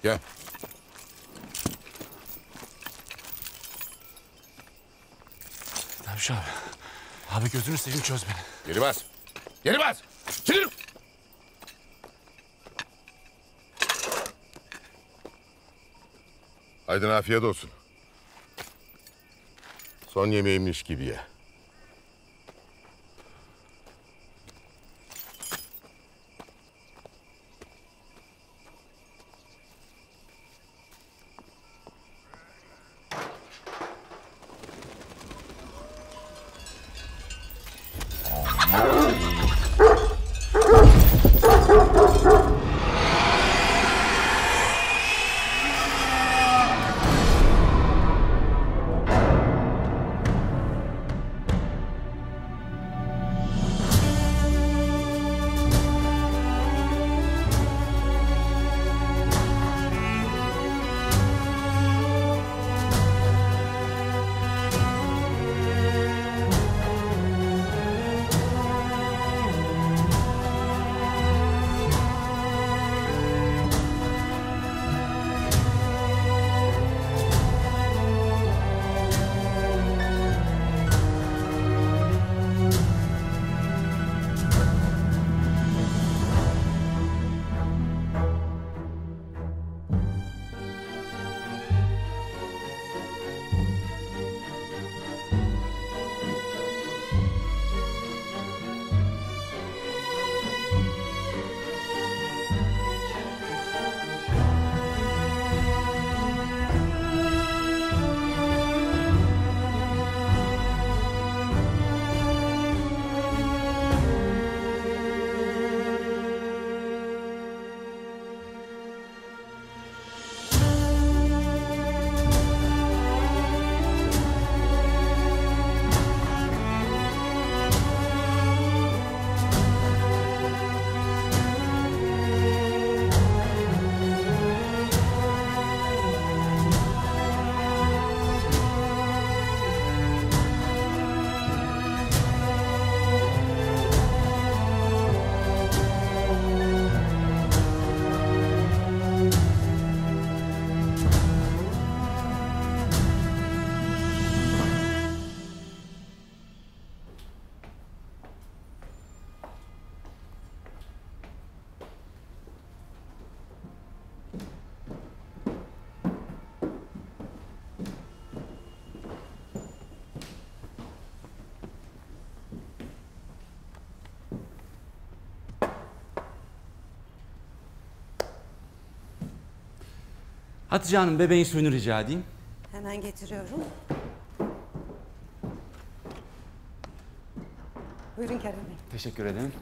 Gel. Derviş abi. Abi gözünü seveyim çöz beni. Geri bas. Geri bas. Çekil. Aydın afiyet olsun. Son yemeğimmiş gibi ye. Hatice Hanım, bebeğin suyunu rica edeyim. Hemen getiriyorum. Buyurun Kerem Bey. Teşekkür ederim.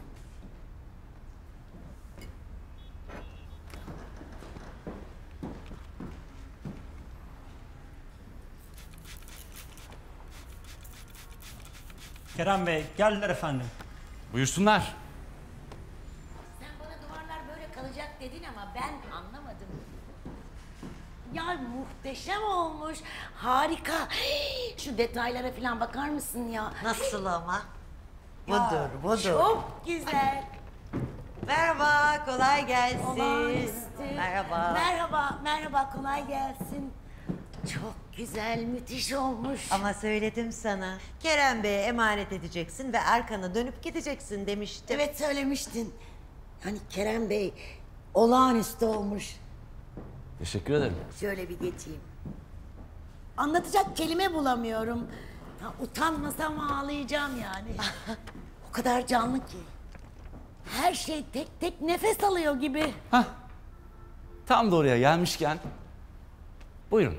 Kerem Bey, geldiler efendim. Buyursunlar. Sen bana duvarlar böyle kalacak dedin ama ben anlamadım. Ya muhteşem olmuş. Harika. Şu detaylara falan bakar mısın ya? Nasıl ama? Ya, Budur. Çok güzel. Merhaba, kolay gelsin. Olağanüstü. Merhaba. Merhaba, kolay gelsin. Çok güzel, müthiş olmuş. Ama söyledim sana. Kerem Bey'e emanet edeceksin ve arkana dönüp gideceksin demiştim. Evet, söylemiştin. Yani Kerem Bey olağanüstü olmuş. Teşekkür ederim. Şöyle bir geçeyim. Anlatacak kelime bulamıyorum. Ya, utanmasam ağlayacağım yani. O kadar canlı ki. Her şey tek tek nefes alıyor gibi. Hah. Tam da oraya gelmişken. Buyurun.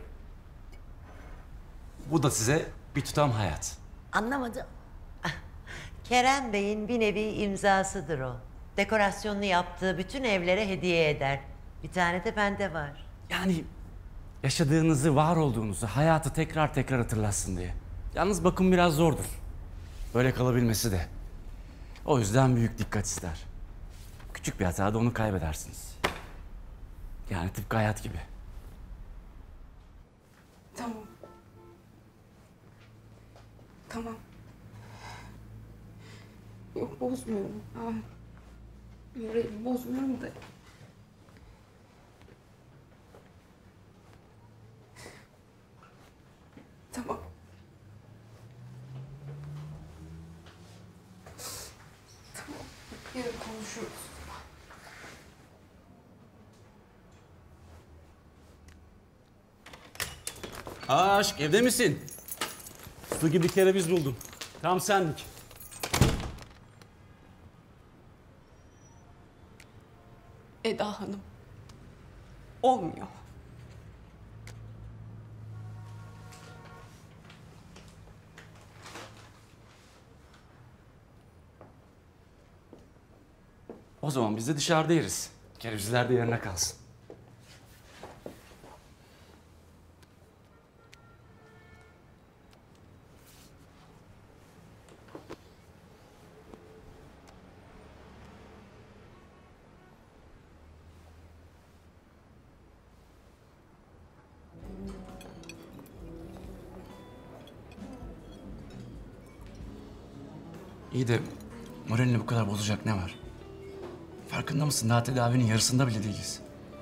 Bu da size bir tutam hayat. Anlamadım. Kerem Bey'in bir nevi imzasıdır o. Dekorasyonunu yaptığı bütün evlere hediye eder. Bir tane de bende var. Yani yaşadığınızı, var olduğunuzu, hayatı tekrar tekrar hatırlatsın diye. Yalnız bakım biraz zordur. Böyle kalabilmesi de. O yüzden büyük dikkat ister. Küçük bir hatada onu kaybedersiniz. Yani tıpkı hayat gibi. Tamam. Tamam. Yok, bozmuyorum. Morali bozmuyorum da. Yarın konuşuruz. Aşk evde misin? Su gibi kereviz buldum. Tam senlik. Eda Hanım. Olmuyor. O zaman biz de dışarıda yeriz. Kerevizler de yerine kalsın. İyi de moralini bu kadar bozacak ne var? Farkında mısın? Daha tedavinin yarısında bile değiliz.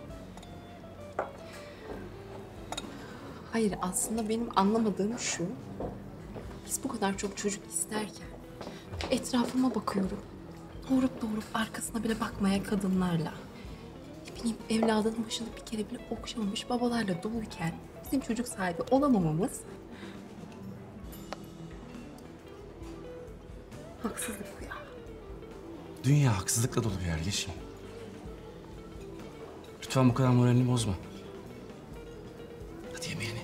Hayır, aslında benim anlamadığım şu. Biz bu kadar çok çocuk isterken etrafıma bakıyorum. Doğurup arkasına bile bakmayan kadınlarla. Ne bileyim, evladının başını bir kere bile okşamamış babalarla doluyken bizim çocuk sahibi olamamamız haksızlık bu ya. Dünya haksızlıkla dolu bir yer Yeşim. Lütfen bu kadar moralini bozma. Hadi yemeğini.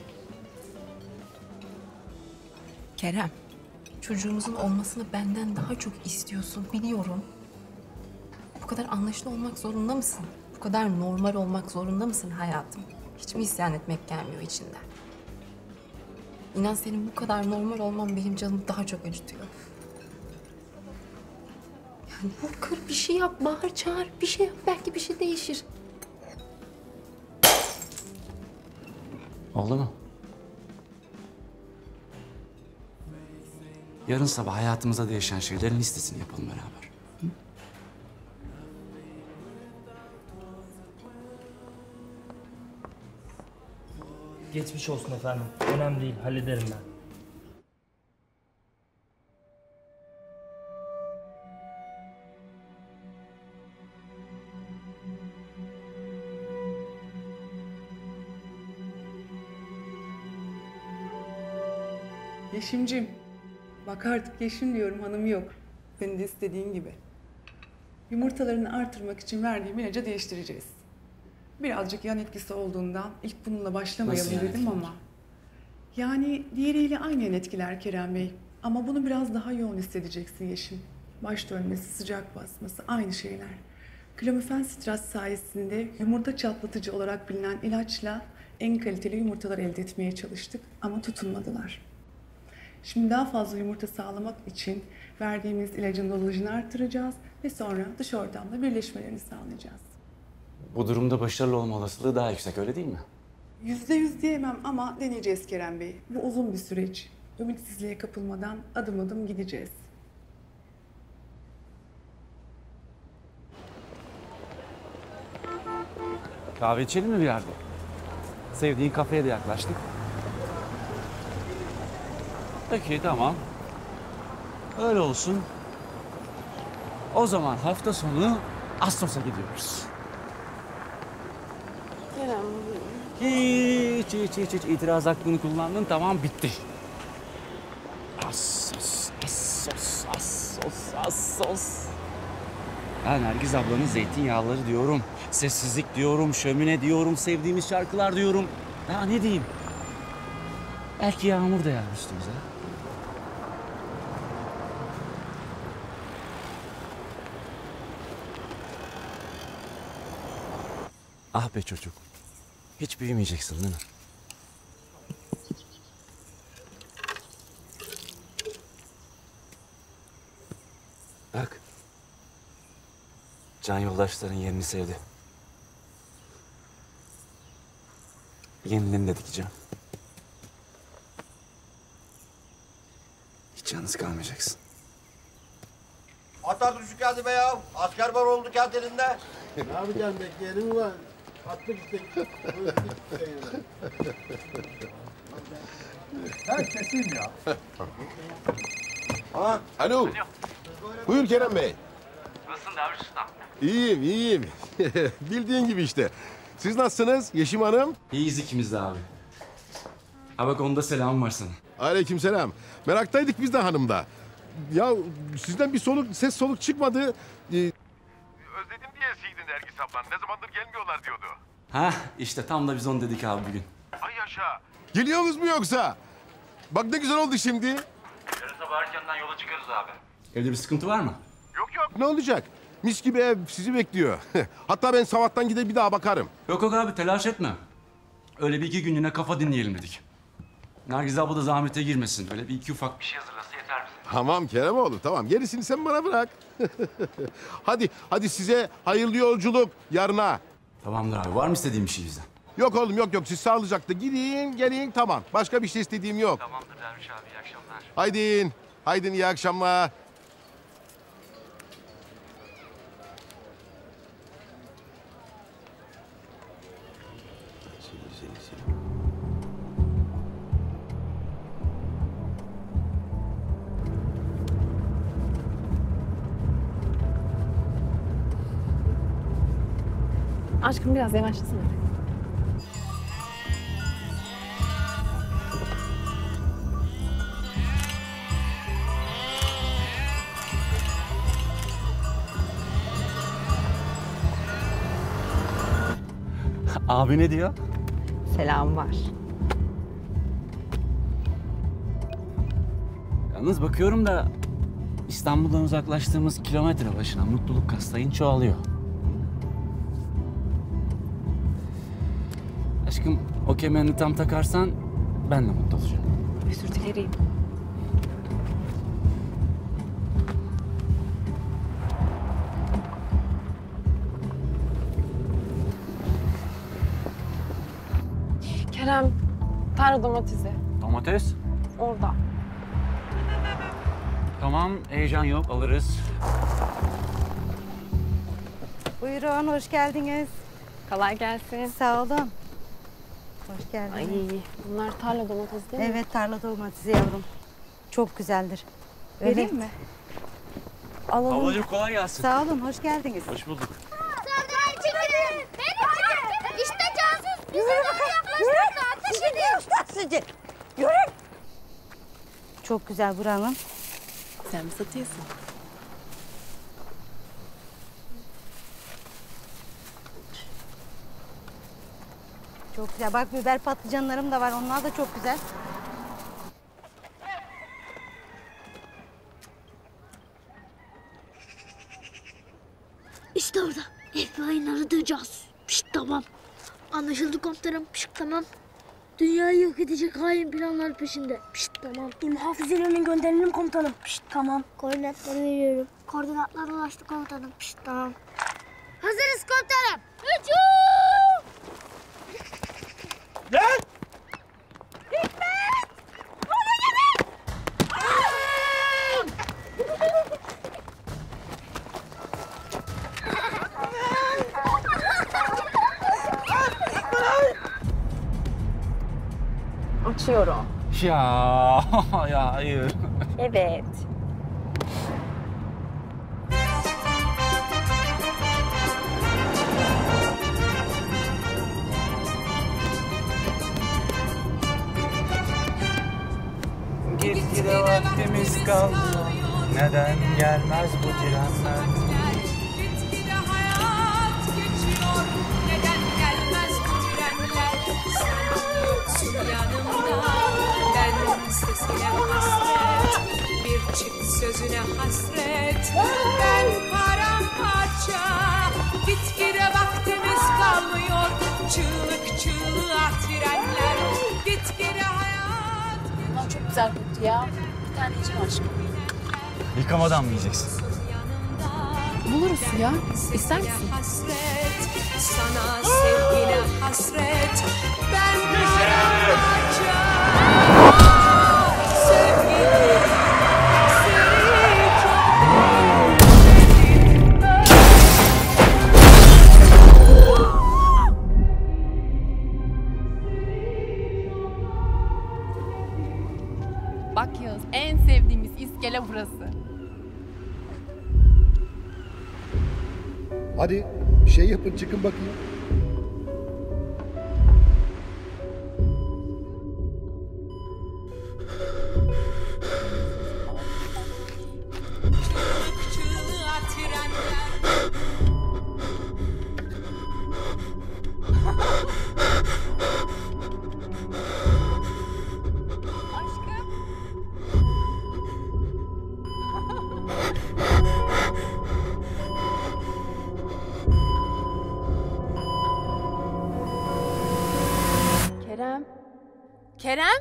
Kerem, çocuğumuzun olmasını benden daha çok istiyorsun, biliyorum. Bu kadar anlaşılı olmak zorunda mısın? Bu kadar normal olmak zorunda mısın hayatım? Hiç mi isyan etmek gelmiyor içinden? İnan senin bu kadar normal olman benim canımı daha çok acıtıyor. Yani kır bir şey yap, bağır çağır, bir şey yap. Belki bir şey değişir. Oldu mu? Yarın sabah hayatımızda değişen şeylerin listesini yapalım beraber. Hı? Geçmiş olsun efendim. Önemli değil, hallederim ben. Yeşimcim, bak artık Yeşim diyorum, hanım yok. Senin de istediğin gibi. Yumurtalarını artırmak için verdiğim ilacı değiştireceğiz. Birazcık yan etkisi olduğundan ilk bununla başlamayalım Nasıl yan dedim etkiler? ama. Yani diğeriyle aynı yan etkiler Kerem Bey. Ama bunu biraz daha yoğun hissedeceksin Yeşim. Baş dönmesi, sıcak basması aynı şeyler. Klomifen sitrat sayesinde yumurta çatlatıcı olarak bilinen ilaçla en kaliteli yumurtalar elde etmeye çalıştık ama tutunmadılar. Şimdi daha fazla yumurta sağlamak için verdiğimiz ilacın dozajını artıracağız ve sonra dış ortamda birleşmelerini sağlayacağız. Bu durumda başarılı olma olasılığı daha yüksek, öyle değil mi? %100 diyemem ama deneyeceğiz Kerem Bey. Bu uzun bir süreç. Ümitsizliğe kapılmadan adım adım gideceğiz. Kahve içelim mi bir yerde? Sevdiğin kafeye de yaklaştık. Peki, tamam. Öyle olsun. O zaman hafta sonu Astros'a gidiyoruz. Kerem, Hiç itiraz hakkını kullandın, tamam, bitti. Assos. Ben Nergiz ablanın zeytinyağları diyorum. Sessizlik diyorum, şömine diyorum, sevdiğimiz şarkılar diyorum. Daha ne diyeyim? Belki yağmur da yağar üstümüze. Ah be çocuk. Hiç büyümeyeceksin değil mi? Bak. Can yoldaşların yerini sevdi. Yenilerini de dikeceğim. Hiç yalnız kalmayacaksın. Atlar düşük geldi be ya. Asker var oldu kent elinde. Ne yapacaksın, bekleyelim var. Attık işte. Ben keseyim ya. Alo. Buyur Kerem Bey. Nasılsın Derviş Usta? İyiyim, iyiyim. Bildiğin gibi işte. Siz nasılsınız Yeşim Hanım? İyiyiz ikimiz de abi. Ha bak onda selam var sana. Aleykümselam. Meraktaydık biz de hanımda. Ya sizden bir ses soluk çıkmadı. Özledim diyesiydin Nergis ablan. Ne zamandır gelmiyorlar diyordu. Ha işte tam da biz onu dedik abi bugün. Ay yaşa. Geliyorsunuz mu yoksa? Bak ne güzel oldu şimdi. Yarın sabah erkenden yola çıkarız abi. Evde bir sıkıntı var mı? Yok. Ne olacak? Mis gibi ev sizi bekliyor. Hatta ben sabahtan gidip bir daha bakarım. Yok abi telaş etme. Öyle bir iki günlüğüne kafa dinleyelim dedik. Nergiz abla da zahmete girmesin. Böyle bir iki ufak bir şey hazırlasa yeter bize. Tamam Keremoğlu tamam. Gerisini sen bana bırak. Hadi size hayırlı yolculuk yarına. Tamamdır abi. Var mı istediğin bir şey bizden? Yok oğlum yok. Siz sağlıcakla gidin gelin tamam. Başka bir şey istediğim yok. Tamamdır Derviş abi. İyi akşamlar. Haydin iyi akşamlar. Aşkım biraz yavaşlasana. Abi ne diyor? Selam var. Yalnız bakıyorum da İstanbul'dan uzaklaştığımız kilometre başına mutluluk kastayın çoğalıyor. Aşkım o kemerini tam takarsan ben de mutlu olacağım. Özür dilerim. Kerem, tarla domatesi. Domates? Orada. Tamam heyecan yok alırız. Buyurun, hoş geldiniz. Kolay gelsin. Sağ olun. Hoş geldiniz. Ay, bunlar tarla domatesi değil mi? Evet, tarla domatesi yavrum. Çok güzeldir. Vereyim mi? Alalım. Ablacığım kolay gelsin. Sağ olun, hoş geldiniz. Hoş bulduk. İşte casus bize doğru yaklaştı. Ateş ediyor. Yürü. Çok güzel buranın. Sen mi satıyorsun? Çok güzel. Bak biber patlıcanlarım da var. Onlar da çok güzel. İşte orada. FBI'nin aradığı casus. Pişt tamam. Anlaşıldı komutanım. Pişt tamam. Dünyayı yok edecek hain planlar peşinde. Pişt tamam. Muhafizelerin gönderelim komutanım. Pişt tamam. Koordinatları veriyorum. Koordinatlara ulaştı komutanım. Pişt tamam. Hazırız komutanım. Hücum! Lan! Hikmet! Bana gelin! Açıyorum. Ya hayır. Evet. Gitgide vaktimiz kalmıyor. Neden gelmez bu trenler? Gitgide hayat geçiyor. Neden gelmez bu trenler? Sen yoksun yanımda. Ben sesine hasret. Bir çift sözüne hasret. Ben paramparça. Gitgide vaktimiz kalmıyor. Çığlık çığlığa trenler. Gitgide hayat. Bunlar çok güzel koktu ya. Bir tane yiyeceğim aşkım. Yıkamadan mı yiyeceksin? Buluruz ya. İster misin? Hasret, sana sevgine hasret. Ben paramparça. Sevgilim, seni çok Bak Yağız, en sevdiğimiz iskele burası. Hadi bir şey yapın, çıkın bakayım. Çığlığa trenler. Aşkım. Kerem. Kerem.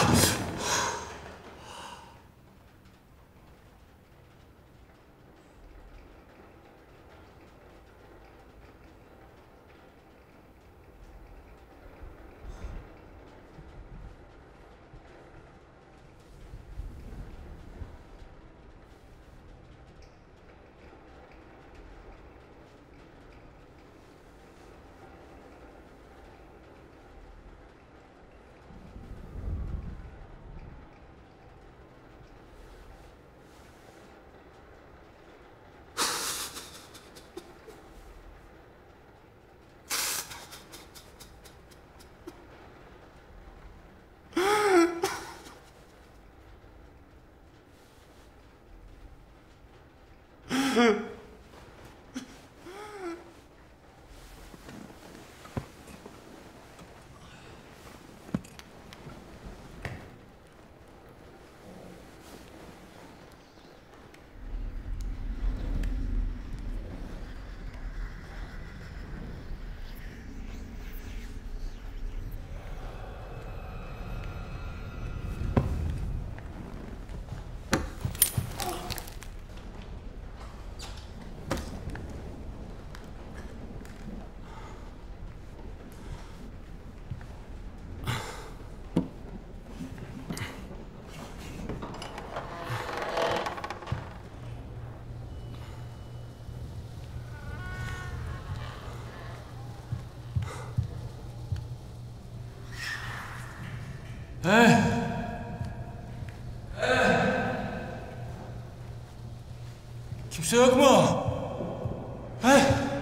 Kimse yok mu? Ben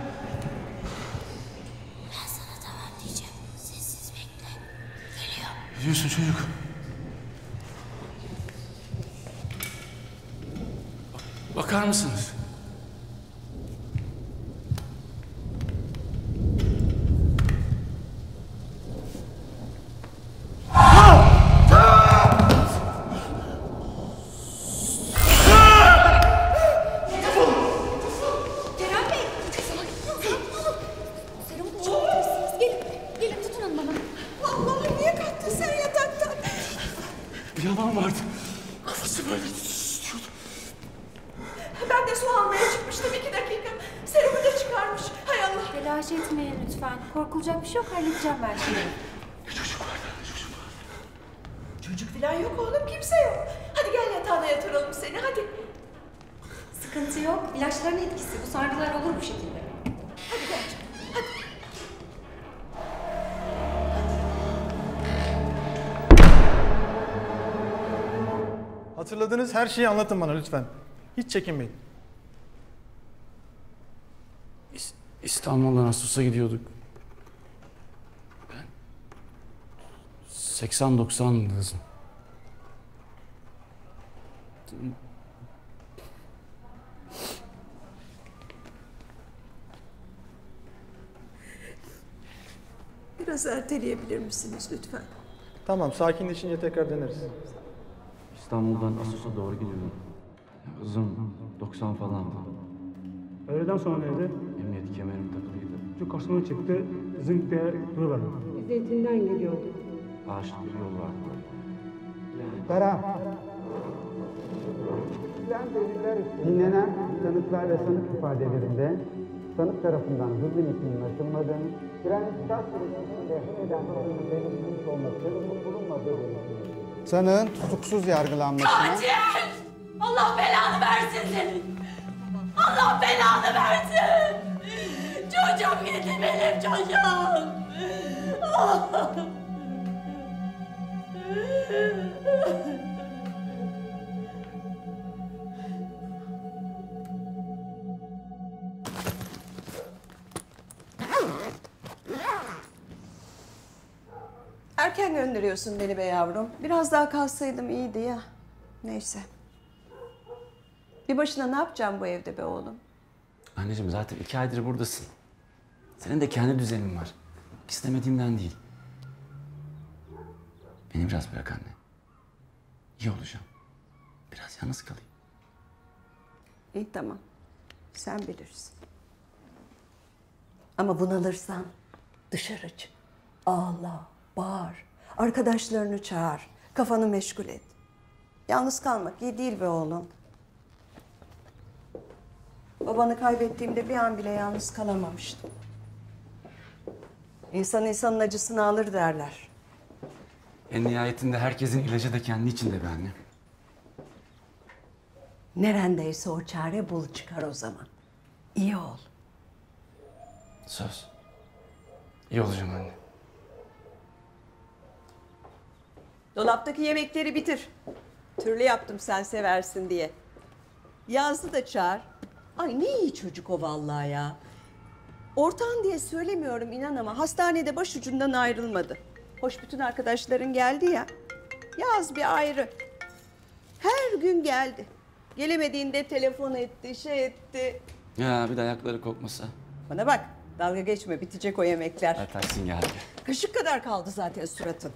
sana tamam diyeceğim. Sessiz bekle. Geliyor. Ne diyorsun çocuk? Bakar mısınız? Kerem Bey. Sakin olun. Serumu çıkartırsınız. Gelin tutun onu bana. Allah'ım niye kalktın sen yataktan? Bir yalan vardı. Kafası böyle tutuyordu. Ben de su almaya çıkmıştım 2 dakika. Serumu da çıkarmış. Hay Allah. Telaş etmeyin lütfen. Korkulacak bir şey yok. Halledeceğim ben şimdi. Çocuk falan yok oğlum, kimse yok. Hadi gel yatağına yatıralım seni, hadi. Sıkıntı yok. İlaçların etkisi. Bu sargılar olur bu şekilde. Hadi gel canım, hadi. Hatırladığınız her şeyi anlatın bana lütfen. Hiç çekinmeyin. İstanbul'dan Asos'a gidiyorduk. Ben 80-90 hızım. Biraz erteleyebilir misiniz lütfen? Tamam, sakinleşince tekrar deneriz. İstanbul'dan Asos'a doğru gidiyordum. Hızım 90 falandı. Öğleden sonra nerede? Emniyet kemerim takılıydı. Şu karşıma çıktı, zınk diye duruverdi. Biz Zeytin'den geliyorduk. Ağaçlı bir yol vardı. Kara. Dinlenen tanıklar ve sanık ifadelerinde sanık tarafından hız limitinin aşılmadığını, fren start süresinde nedenlerinin belirtilmiş olması bulunmadığı belirtilmiştir. Sanığın tutuksuz yargılanmasına... Katil! Allah belanı versin senin! Allah belanı versin! Çocuğum gitti benim çocuğum! Ah! erken gönderiyorsun beni be yavrum. Biraz daha kalsaydım iyiydi ya. Neyse. Bir başına ne yapacağım bu evde be oğlum? Anneciğim zaten 2 aydır buradasın. Senin de kendi düzenin var. İstemediğimden değil. Beni biraz bırak anne. İyi olacağım. Biraz yalnız kalayım. İyi tamam. Sen bilirsin. Ama bunalırsan dışarı çık. Ağla, bağır. Arkadaşlarını çağır. Kafanı meşgul et. Yalnız kalmak iyi değil be oğlum. Babanı kaybettiğimde bir an bile yalnız kalamamıştım. İnsan insanın acısını alır derler. En nihayetinde herkesin ilacı da kendi içinde be anne. Nerendeyse o çare bul çıkar o zaman. İyi ol. Söz. İyi olacağım anne. Dolaptaki yemekleri bitir. Türlü yaptım sen seversin diye. Yazdı da çağır. Ay ne iyi çocuk o vallahi ya. Ortağın diye söylemiyorum inan ama hastanede başucundan ayrılmadı. Hoş bütün arkadaşların geldi ya. Yaz bir ayrı. Her gün geldi. Gelemediğinde telefon etti, şey etti. Ya bir de ayakları kokmasa. Bana bak dalga geçme bitecek o yemekler. Taksin geldi. Kaşık kadar kaldı zaten suratın.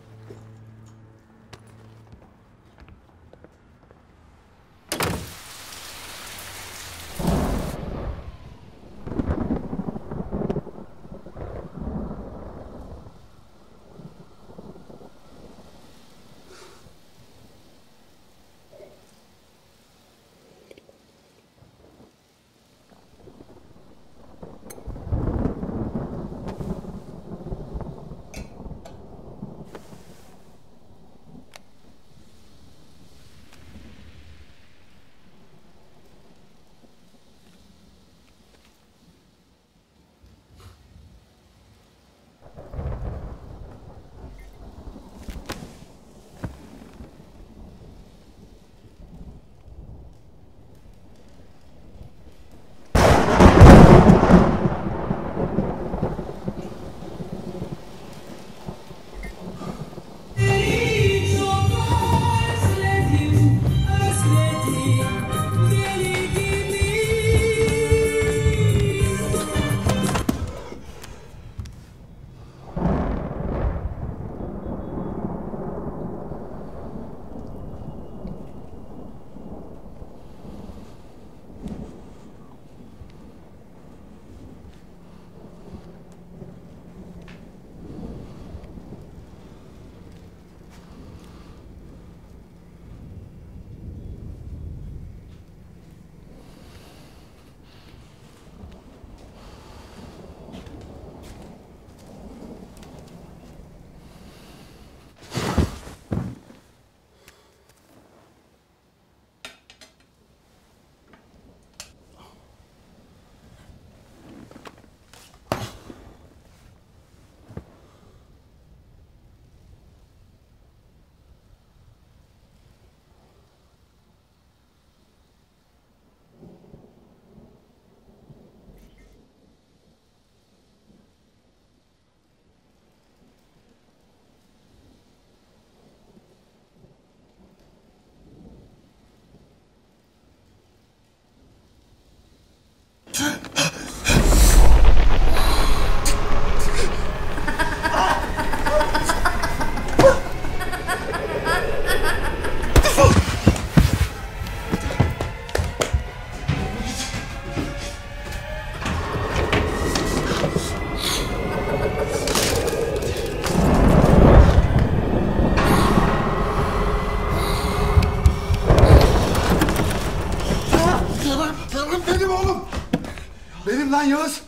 Benim lan Yağız.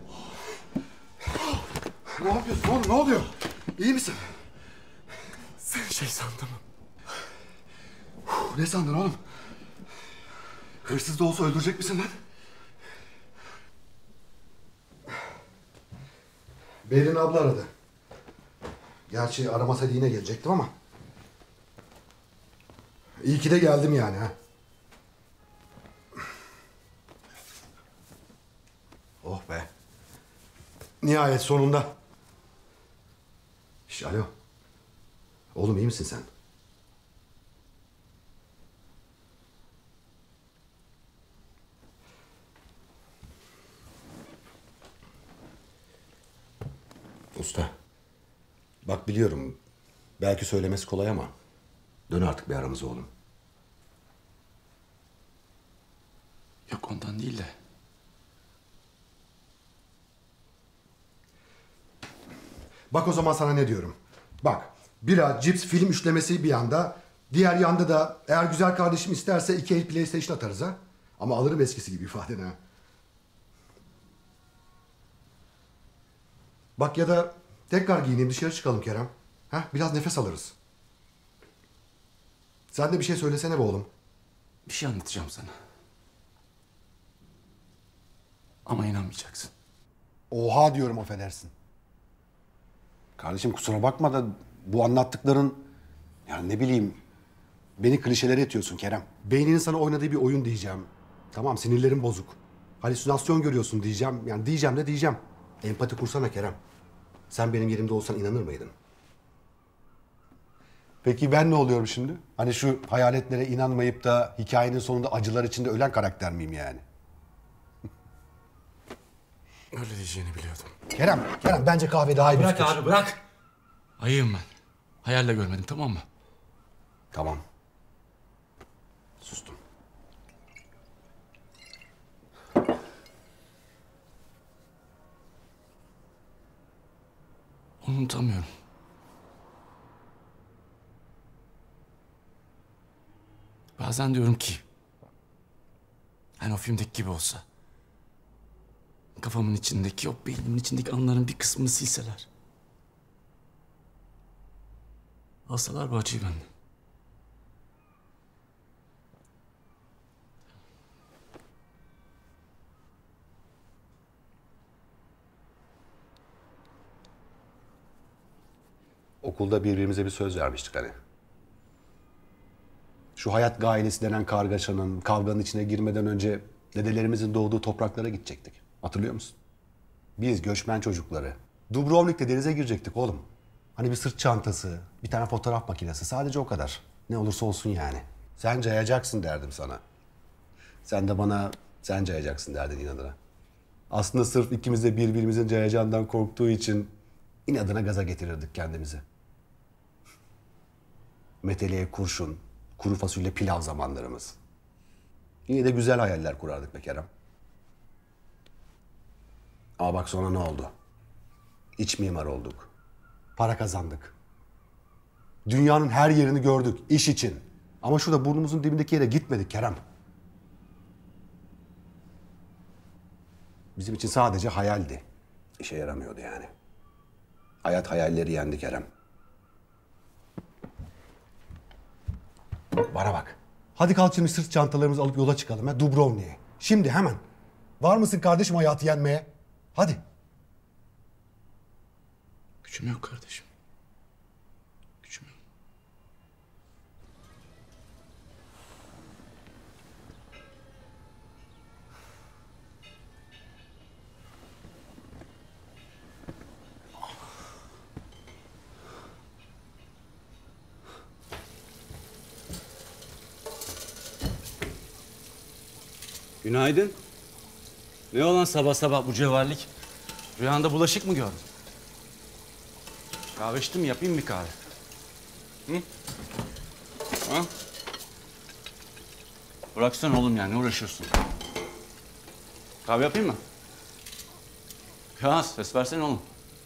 Ne yapıyorsun oğlum? Ne oluyor? İyi misin? Sen şey sandım. Ne sandın oğlum? Hırsız da olsa öldürecek misin lan? Berin abla aradı. Gerçi aramasaydı yine gelecektim ama. İyi ki de geldim yani ha. Oh be. Nihayet sonunda. Alo. Oğlum iyi misin sen? Usta. Bak biliyorum. Belki söylemesi kolay ama dön artık bir aramıza oğlum. Yok ondan değil de. Bak o zaman sana ne diyorum. Bak bira, cips, film üçlemesi bir yanda. Diğer yanda da eğer güzel kardeşim isterse 2 el PlayStation atarız ha. Ama alırım eskisi gibi ifadeni ha. Bak ya da tekrar giyineyim dışarı çıkalım Kerem. Ha, biraz nefes alırız. Sen de bir şey söylesene be oğlum. Bir şey anlatacağım sana. Ama inanmayacaksın. Oha diyorum affedersin. Kardeşim kusura bakma da bu anlattıkların yani ne bileyim beni klişelere itiyorsun Kerem. Beyninin sana oynadığı bir oyun diyeceğim. Tamam sinirlerim bozuk. Halüsinasyon görüyorsun diyeceğim. Yani diyeceğim de diyeceğim. Empati kursana Kerem. Sen benim yerimde olsan inanır mıydın? Peki ben ne oluyorum şimdi? Hani şu hayaletlere inanmayıp da hikayenin sonunda acılar içinde ölen karakter miyim yani? Öyle diyeceğini biliyordum. Kerem bence kahve daha iyi bir Bırak fikir. abi bırak. Ayığım ben. Hayalle görmedim tamam mı? Tamam. Sustum. Onu unutamıyorum. Bazen diyorum ki hani o filmdeki gibi olsa kafamın içindeki, o beynimin içindeki anıların bir kısmını silseler. Alsalar bu acıyı benden. Okulda birbirimize bir söz vermiştik hani. Şu hayat gailesi denen kargaşanın, kavganın içine girmeden önce dedelerimizin doğduğu topraklara gidecektik. Hatırlıyor musun? Biz göçmen çocukları. Dubrovnik'te denize girecektik oğlum. Hani bir sırt çantası, bir tane fotoğraf makinesi. Sadece o kadar. Ne olursa olsun yani. Sen cayacaksın derdim sana. Sen de bana sen cayacaksın derdin inadına. Aslında sırf ikimiz de birbirimizin cayacağından korktuğu için inadına gaza getirirdik kendimizi. Meteleye kurşun, kuru fasulye pilav zamanlarımız. Yine de güzel hayaller kurardık be Kerem. Ama bak sonra ne oldu? İç mimar olduk. Para kazandık. Dünyanın her yerini gördük iş için. Ama şurada burnumuzun dibindeki yere gitmedik Kerem. Bizim için sadece hayaldi. İşe yaramıyordu yani. Hayat hayalleri yendi Kerem. Bana bak. Hadi kalk şimdi sırt çantalarımızı alıp yola çıkalım ha Dubrovnik'e. Şimdi hemen. Var mısın kardeşim hayatı yenmeye? Hadi. Gücüm yok kardeşim. Gücüm yok. Günaydın. Ne olan sabah sabah bu cevvallik? Rüyanda bulaşık mı gördün? Kahve içtin mi? Yapayım mı bir kahve? Hı? Ha? Bıraksana oğlum ya, ne uğraşıyorsun? Kahve yapayım mı? Ya ses versene oğlum.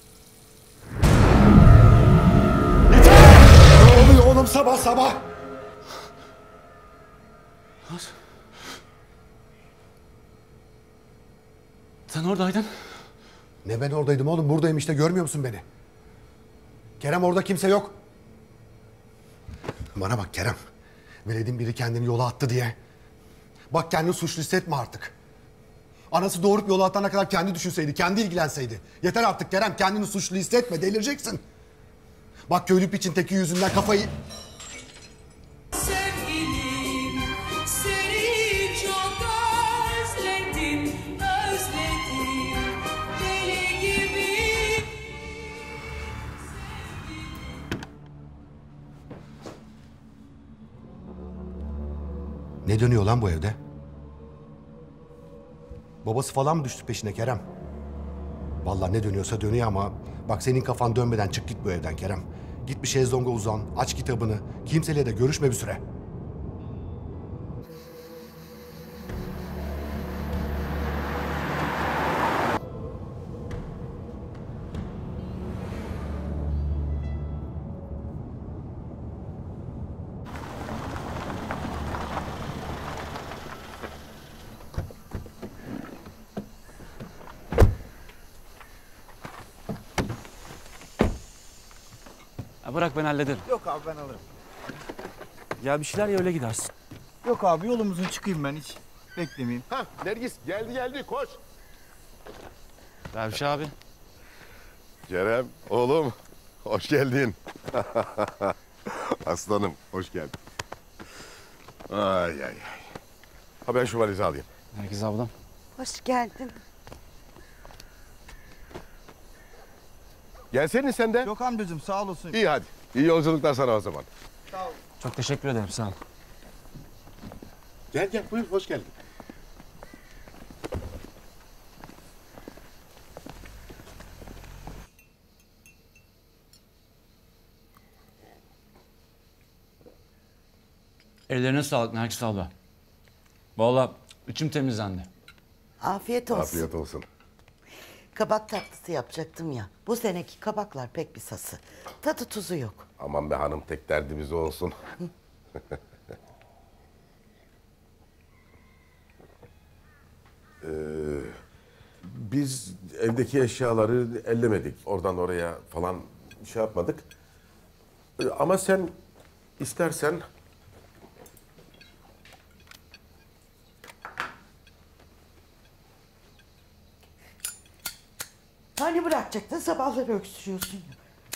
Ne oluyor oğlum sabah sabah? Nasıl? Sen oradaydın. Ne ben oradaydım oğlum? Buradayım işte, görmüyor musun beni? Kerem orada kimse yok. Bana bak Kerem. Veledin biri kendini yola attı diye. Bak kendini suçlu hissetme artık. Anası doğurup yola atana kadar kendi düşünseydi, kendi ilgilenseydi. Yeter artık Kerem, kendini suçlu hissetme, delireceksin. Bak köylü piçin teki yüzünden kafayı... Sevgilim, seni çok özledim, deli gibi. Ne dönüyor lan bu evde? Babası falan mı düştü peşine Kerem? Vallahi ne dönüyorsa dönüyor ama bak senin kafan dönmeden çık git bu evden Kerem. Git bir şezlonga uzan, aç kitabını. Kimseyle de görüşme bir süre. Ya bırak ben hallederim. Yok abi ben alırım. Ya bir şeyler ya öyle gidersin. Yok abi yolumuzun çıkayım ben hiç. Beklemeyeyim. Ha Nergis geldi koş. Derviş abi. Kerem oğlum hoş geldin. Aslanım hoş geldin. Ay. Ha ben şu valizi alayım. Nergis ablam. Hoş geldin. Gelseydin sen de. Yok amcacığım sağ olasın. İyi hadi. İyi yolculuklar sana o zaman. Sağ ol. Çok teşekkür ederim, sağ ol. Gel buyur hoş geldin. Ellerine sağlık Nergis abla. Vallahi içim temizlendi. Afiyet olsun. Afiyet olsun. Kabak tatlısı yapacaktım ya. Bu seneki kabaklar pek bir sası. Tadı tuzu yok. Aman be hanım tek derdimiz olsun. Biz evdeki eşyaları ellemedik. Oradan oraya falan şey yapmadık. Ama sen istersen... Hani bırakacaktın sabahları öksürüyorsun ya.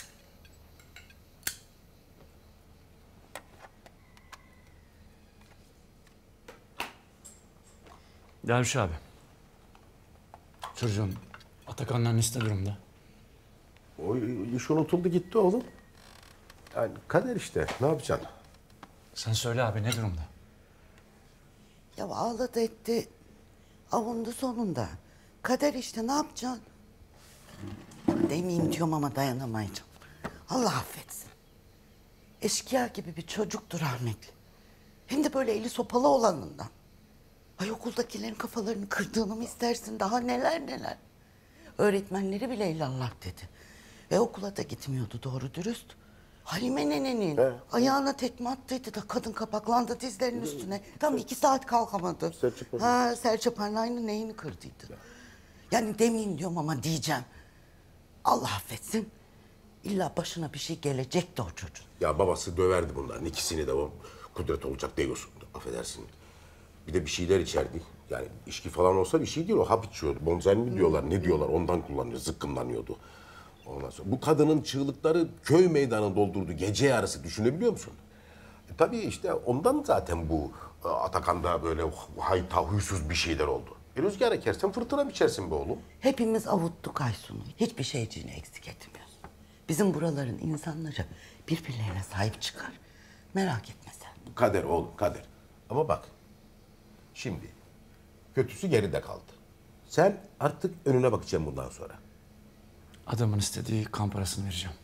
Derviş abi. Çocuğum Atakan'ın annesi ne durumda? O iş unutuldu gitti oğlum. Yani kader işte ne yapacaksın? Sen söyle abi ne durumda? Ya ağladı etti. Avundu sonunda. Kader işte ne yapacaksın? Demeyeyim diyorum ama dayanamayacağım. Allah affetsin. Eşkıya gibi bir çocuktur rahmetli. Hem de böyle eli sopalı olanından. Ay okuldakilerin kafalarını kırdığını mı istersin? Daha neler. Öğretmenleri bile illallah dedi. Okula da gitmiyordu doğru dürüst. Halime nenenin ayağına tekme attıydı da kadın kapaklandı dizlerinin üstüne. Tam 2 saat kalkamadı. Serçe parmağının neyini kırdıydı. Yani demeyeyim diyorum ama diyeceğim. Allah affetsin. İlla başına bir şey gelecekti o çocuğun. Ya babası döverdi bunların ikisini de o kudret olacak diyorsun. Affedersin. Bir de bir şeyler içerdi. Yani içki falan olsa bir şey değil o hap içiyordu. Bonzen mi diyorlar ne diyorlar ondan kullanıyor zıkkımlanıyordu. Ondan sonra bu kadının çığlıkları köy meydanı doldurdu gece yarısı düşünebiliyor musun? Tabii işte ondan zaten bu Atakan'da böyle hayta huysuz bir şeyler oldu. Rüzgar ekersen fırtına biçersin be oğlum. Hepimiz avuttuk Aysun'u. Hiçbir şeyciğini eksik etmiyoruz. Bizim buraların insanları birbirlerine sahip çıkar. Merak etme sen. Kader oğlum kader. Ama bak şimdi kötüsü geride kaldı. Sen artık önüne bakacaksın bundan sonra. Adamın istediği kan parasını vereceğim.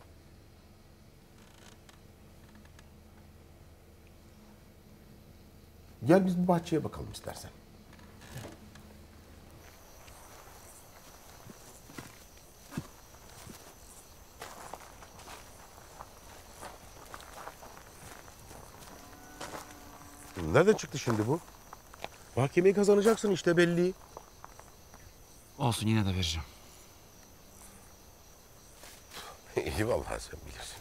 Gel biz bir bahçeye bakalım istersen. Nereden çıktı şimdi bu? Mahkemeyi kazanacaksın işte belli. Olsun yine de vereceğim. İyi vallahi sen bilirsin.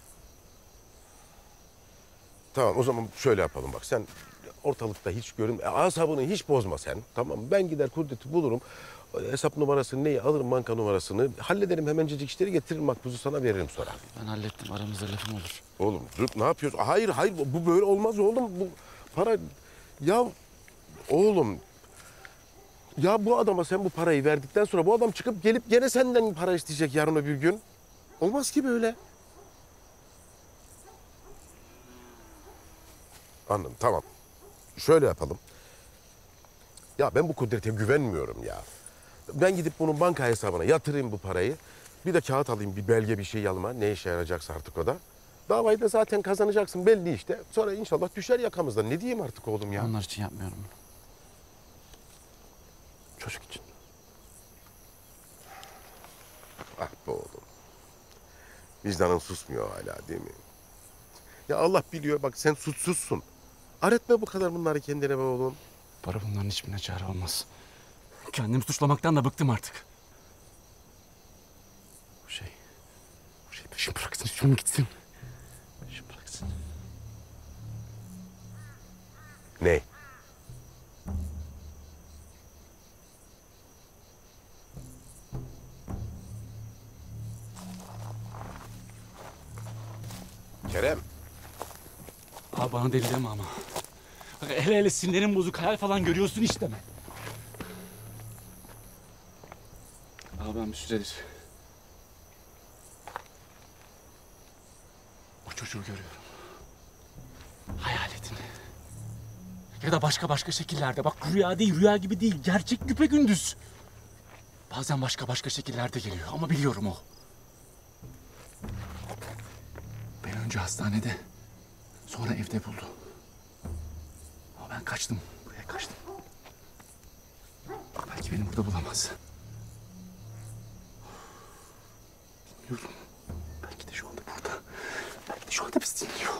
Tamam o zaman şöyle yapalım bak sen ortalıkta hiç görünme. Asabını hiç bozma sen. Tamam ben gider Kudret'i bulurum. Hesap numarasını neyi alırım banka numarasını. Hallederim hemencecik işleri getiririm makbuzu sana veririm sonra. Ben hallettim aramızda lafım olur. Oğlum dur ne yapıyorsun? Hayır bu böyle olmaz oğlum. Bu para ya oğlum ya bu adama sen bu parayı verdikten sonra bu adam çıkıp gelip gene senden para isteyecek yarın öbür gün. Olmaz ki böyle. Anladım tamam. şöyle yapalım. Ya ben bu Kudret'e güvenmiyorum ya. Ben gidip bunun banka hesabına yatırayım bu parayı. Bir de kağıt alayım, bir belge, bir şey yanıma. Ne işe yarayacaksa artık o da. Davayı da zaten kazanacaksın belli işte. Sonra inşallah düşer yakamızdan. Ne diyeyim artık oğlum ya? Onlar için yapmıyorum. Çocuk için. Ah be oğlum. Vicdanın susmuyor hala değil mi? Ya Allah biliyor bak sen suçsuzsun. Aretme bu kadar bunları kendine be oğlum. Para bunların hiçbirine çare olmaz. Kendimi suçlamaktan da bıktım artık. Bu şey peşimi bıraksın, şunu gitsin. Peşimi bıraksın. Ne? Kerem. Abi bana deli deme ama. Bak hele sinirlerim bozuk, hayal falan görüyorsun hiç deme. Abi ben bir süredir o çocuğu görüyorum. Hayaletini. Ya da başka şekillerde. Bak rüya değil, rüya gibi değil. Gerçek güpegündüz. Bazen başka şekillerde geliyor ama biliyorum o. Beni önce hastanede, sonra evde buldu. Ama ben kaçtım, buraya kaçtım. Bak belki beni burada bulamaz. Bilmiyorum. Belki de şu anda burada. Belki de şu anda bizi dinliyor.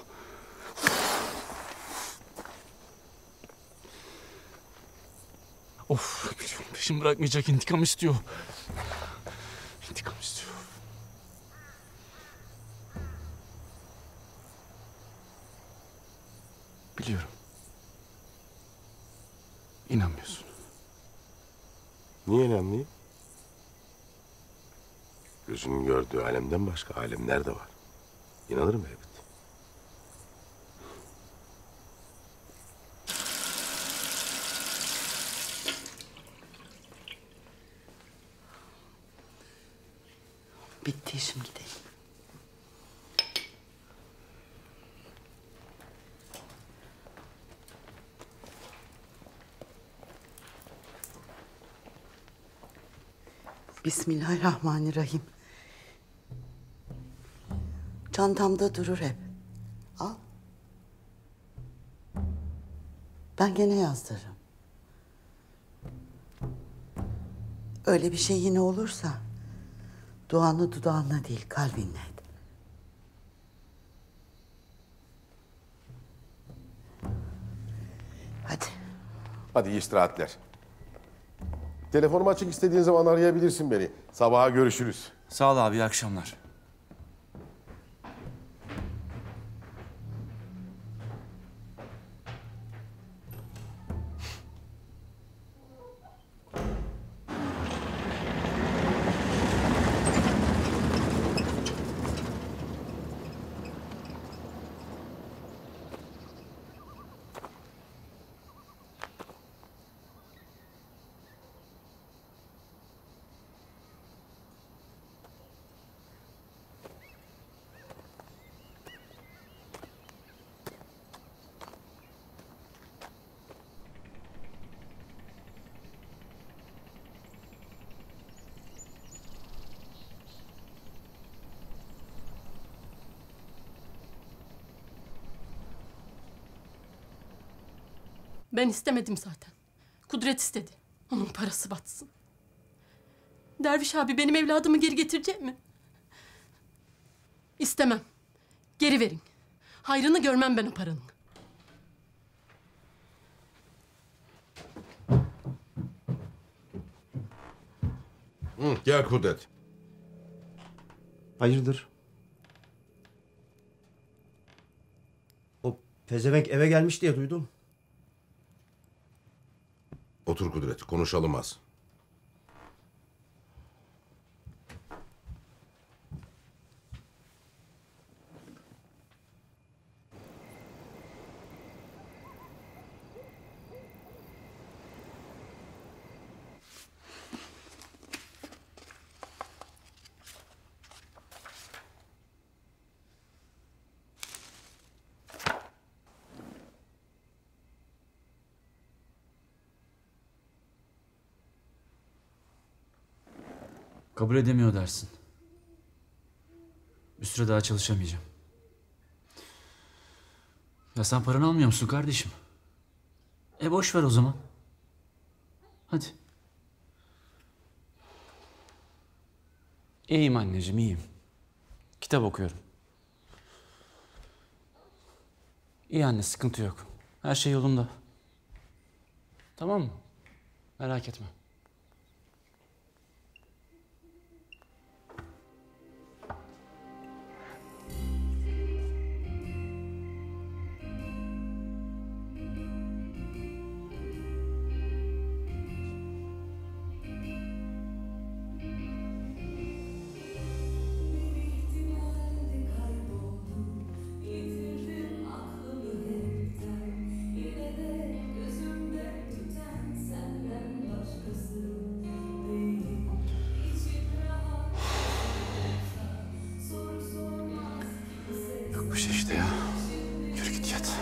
Of, gülüyorum. Peşimi bırakmayacak, intikam istiyor. İntikam istiyor. Biliyorum. İnanmıyorsun. Niye inanmayayım? Gözünün gördüğü alemden başka alemler de var. İnanırım elbet. Bitti işim, gidelim. Bismillahirrahmanirrahim. Çantamda durur hep. Al. Ben gene yazdırırım. Öyle bir şey yine olursa duanı dudağınla değil kalbinle et. Hadi. Hadi iyi istirahatler. Telefonum açık, istediğin zaman arayabilirsin beni. Sabaha görüşürüz. Sağ ol abi, iyi akşamlar. Ben istemedim zaten. Kudret istedi. Onun parası batsın. Derviş abi benim evladımı geri getirecek mi? İstemem. Geri verin. Hayrını görmem ben o paranın. Gel Kudret. Hayırdır? O pezevenk eve gelmiş diye duydum. Otur Kudret, konuşalım az. Kabul edemiyor dersin. Bir süre daha çalışamayacağım. Ya sen paranı almıyor musun kardeşim? Boş ver o zaman. Hadi. İyiyim anneciğim, iyiyim. Kitap okuyorum. İyi anne, sıkıntı yok. Her şey yolunda. Tamam mı? Merak etme. Yok bir şey işte ya. Yürü git yat.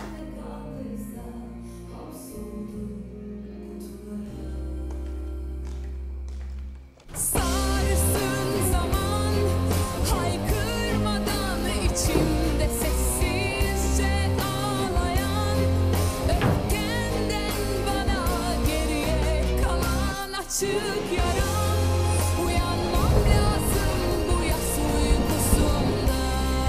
Sarsın zaman haykırmadan içimde sessizce ağlayan öfkenden bana geriye kalan açık yaram. Uyanmam lazım bu yas uykusunda.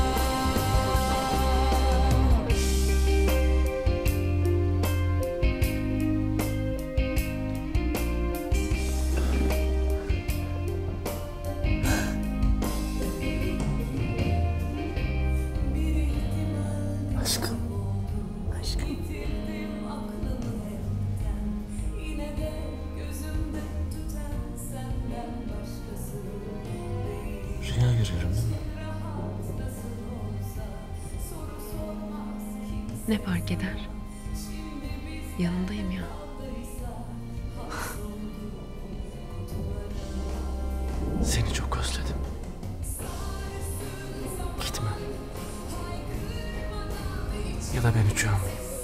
Aşkım. Aşkım. Yine de gözümde tüten senden başkası değil. Rüya görüyorum değil mi? Ne fark eder? Yanındayım ya. Seni çok özledim. Gitme. Ya da ben uçuyorum.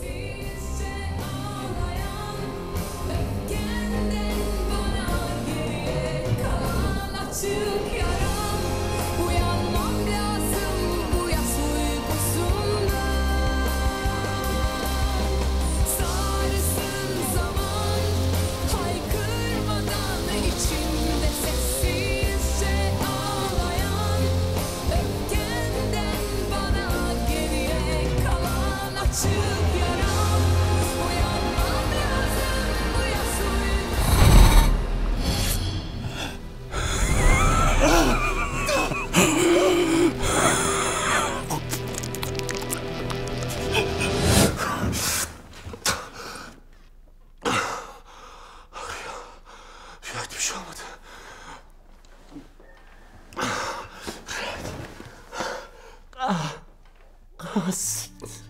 Açık yaram. Uyanmam lazım bu yas uykusunda. Sarsın zaman haykırmadan içimde sessizce ağlayan öfkenden bana geriye kalan açık yaram. Uyanmam lazım bu yas uykusunda. Rüya hiçbir şey olmadı. Siktir.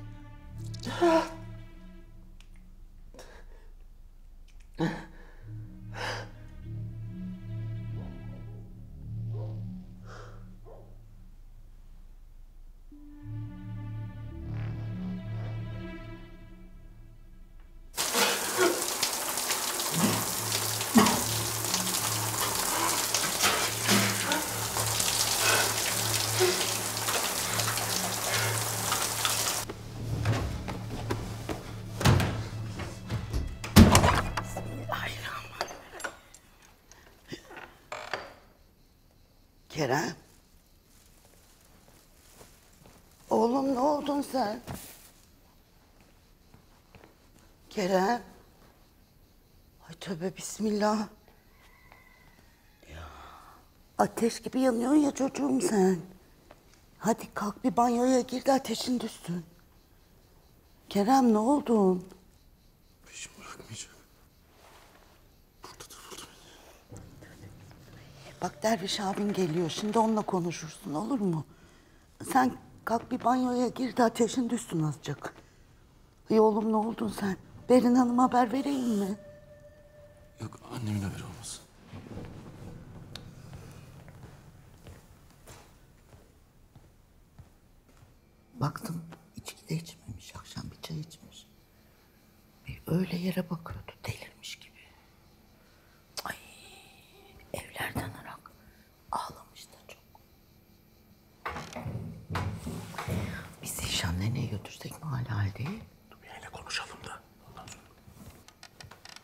Kerem. Oğlum ne oldun sen? Kerem. Ay tövbe bismillah. Ya. Ateş gibi yanıyorsun ya çocuğum sen. Hadi kalk bir banyoya gir de ateşin düşsün. Kerem ne oldun? Peşimi bırakmayacak. Bak Derviş abin geliyor. Şimdi onunla konuşursun olur mu? Sen kalk bir banyoya gir de ateşin düşsün azıcık. Ay oğlum ne oldun sen? Berin Hanım'a haber vereyim mi? Yok annemin haberi olmasın. Baktım içki de içmemiş. Akşam bir çay içmiş. Öyle yere bakıyordu delirmiş gibi. Ay evlerden arak.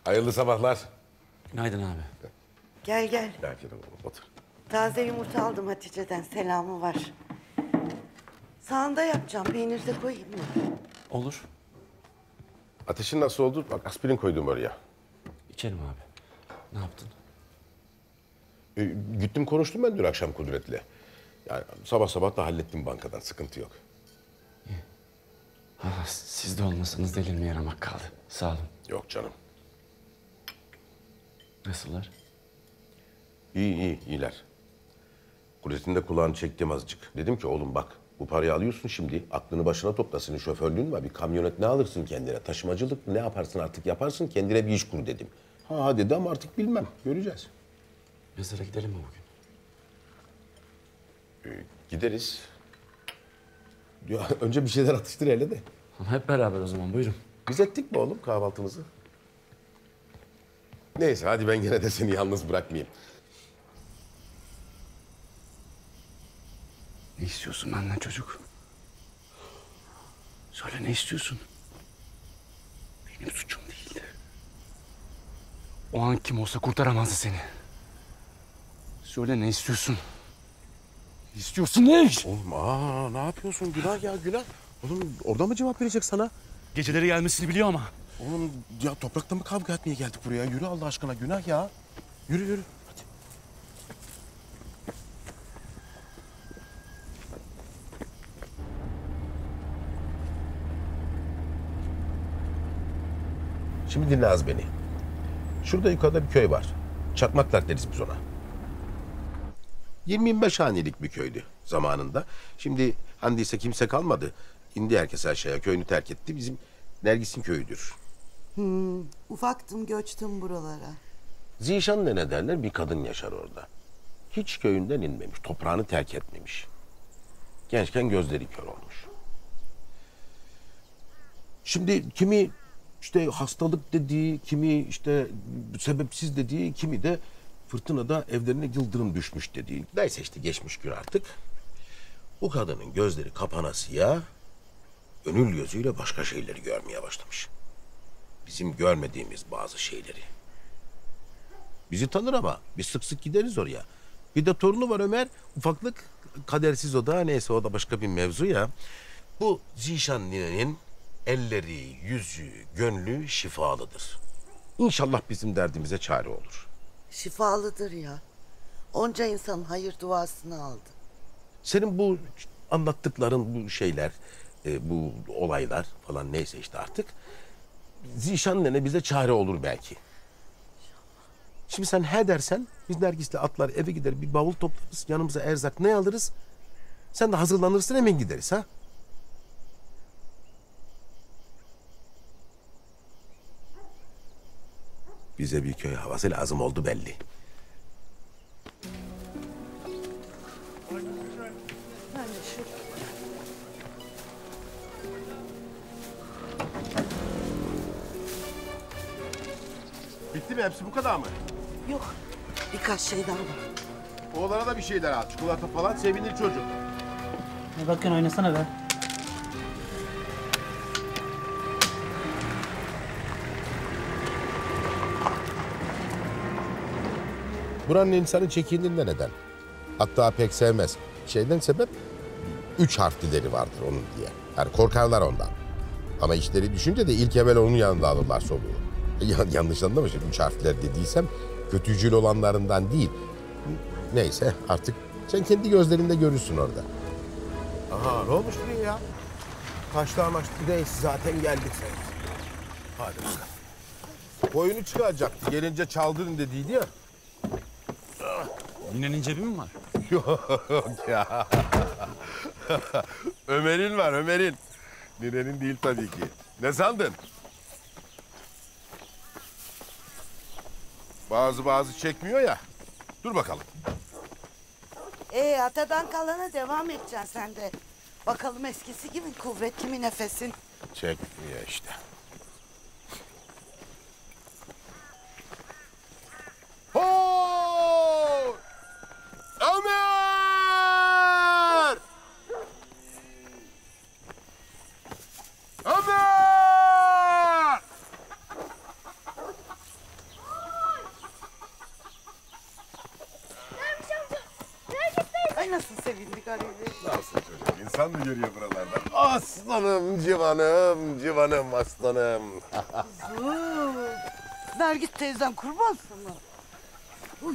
Hayırlı sabahlar. Günaydın abi. Gel gel. Belki de otur. Taze yumurta aldım Hatice'den. Selamı var. Sağında yapacağım. Peynir de koyayım mı? Olur. Ateşin nasıl oldu? Bak aspirin koydum oraya. İçerim abi. Ne yaptın? Gittim konuştum ben dün akşam Kudret'le. Yani sabah sabah da hallettim bankadan. Sıkıntı yok. Ha, siz de olmasanız delirmeye yaramak kaldı. Sağ olun. Yok canım. Nasıllar? İyiler. Kudret'in de kulağını çektim azıcık. Dedim ki oğlum bak bu parayı alıyorsun şimdi. Aklını başına topla. Senin şoförlüğün var. Bir kamyonet ne alırsın kendine? Taşımacılık ne yaparsın artık yaparsın. Kendine bir iş kur dedim. Ha dedi ama artık bilmem. Göreceğiz. Mezara gidelim mi bugün? Gideriz. Ya, önce bir şeyler atıştır hele de. Hep beraber o zaman buyurun. Biz ettik mi oğlum kahvaltımızı? Neyse hadi ben gene de seni yalnız bırakmayayım. Ne istiyorsun benden çocuk? Söyle ne istiyorsun? Benim suçum değildi. O an kim olsa kurtaramazdı seni. Söyle ne istiyorsun? Ne istiyorsun ne? Oğlum ne yapıyorsun? Günah ya günah. Oğlum orada mı cevap verecek sana? Geceleri gelmesini biliyor ama. Oğlum ya toprakta mı kavga etmeye geldik buraya? Yürü Allah aşkına günah ya. Yürü yürü. Hadi. Şimdi dinle az beni. Şurada yukarıda bir köy var. Çakmaklar deriz biz ona. 20-25 hanelik bir köydü zamanında. Şimdi handiyse kimse kalmadı. İndi herkes aşağıya. Köyünü terk etti. Bizim Nergis'in köyüdür. Ufaktım göçtüm buralara. Zişan ne derler? Bir kadın yaşar orada. Hiç köyünden inmemiş. Toprağını terk etmemiş. Gençken gözleri kör olmuş. Şimdi kimi işte hastalık dediği, kimi işte sebepsiz dediği, kimi de fırtınada evlerine yıldırım düşmüş dediği. Neyse işte geçmiş gün artık. Bu kadının gözleri kapanasıya gönül gözüyle başka şeyleri görmeye başlamış. Bizim görmediğimiz bazı şeyleri. Bizi tanır ama biz sık sık gideriz oraya. Bir de torunu var Ömer. Ufaklık kadersiz o da neyse o da başka bir mevzu ya. Bu Zişan ninenin elleri, yüzü, gönlü şifalıdır. İnşallah bizim derdimize çare olur. Şifalıdır ya. Onca insan hayır duasını aldı. Senin bu anlattıkların bu şeyler, bu olaylar falan neyse işte artık Zişan nene bize çare olur belki. Şimdi sen he dersen biz Nergis'le atlar eve gider bir bavul toplarız yanımıza erzak ne alırız? Sen de hazırlanırsın hemen gideriz ha? Bize bir köy havası lazım oldu belli. Bitti mi? Hepsi bu kadar mı? Yok. Birkaç şey daha var. Oğlana da bir şeyler al. Çikolata falan sevinir çocuk. Ne bakıyorsun oynasana be. Buranın insanı çekindiğinde neden? Hatta pek sevmez. Şeyden sebep 3 harflileri vardır onun diye. Yani korkarlar ondan. Ama işleri düşünce de ilk evvel onun yanında alırlar soluğu. Yanlış anlama şimdi 3 harfler dediysem kötücül olanlarından değil. Neyse artık sen kendi gözlerinde görürsün orada. Aha ne olmuş buraya ya? Kaçtı amaçtı neyse zaten geldik sen. Hadi bakalım. Koyunu çıkaracaktı. Gelince çaldırın dediydi ya. Ninenin cebi mi var? Yok ya. Ömer'in var Ömer'in. Ninenin değil tabii ki. Ne sandın? Bazı çekmiyor ya. Dur bakalım. Atadan kalana devam edeceksin sen de. Bakalım eskisi gibi kuvvetli mi nefesin? Çekmiyor işte. Ho! Ömer! Ömer! çıkarıyor. Nasıl çocuk? İnsan mı görüyor buralarda? Aslanım, civanım, aslanım. Nergis teyzem kurban sana. Uy.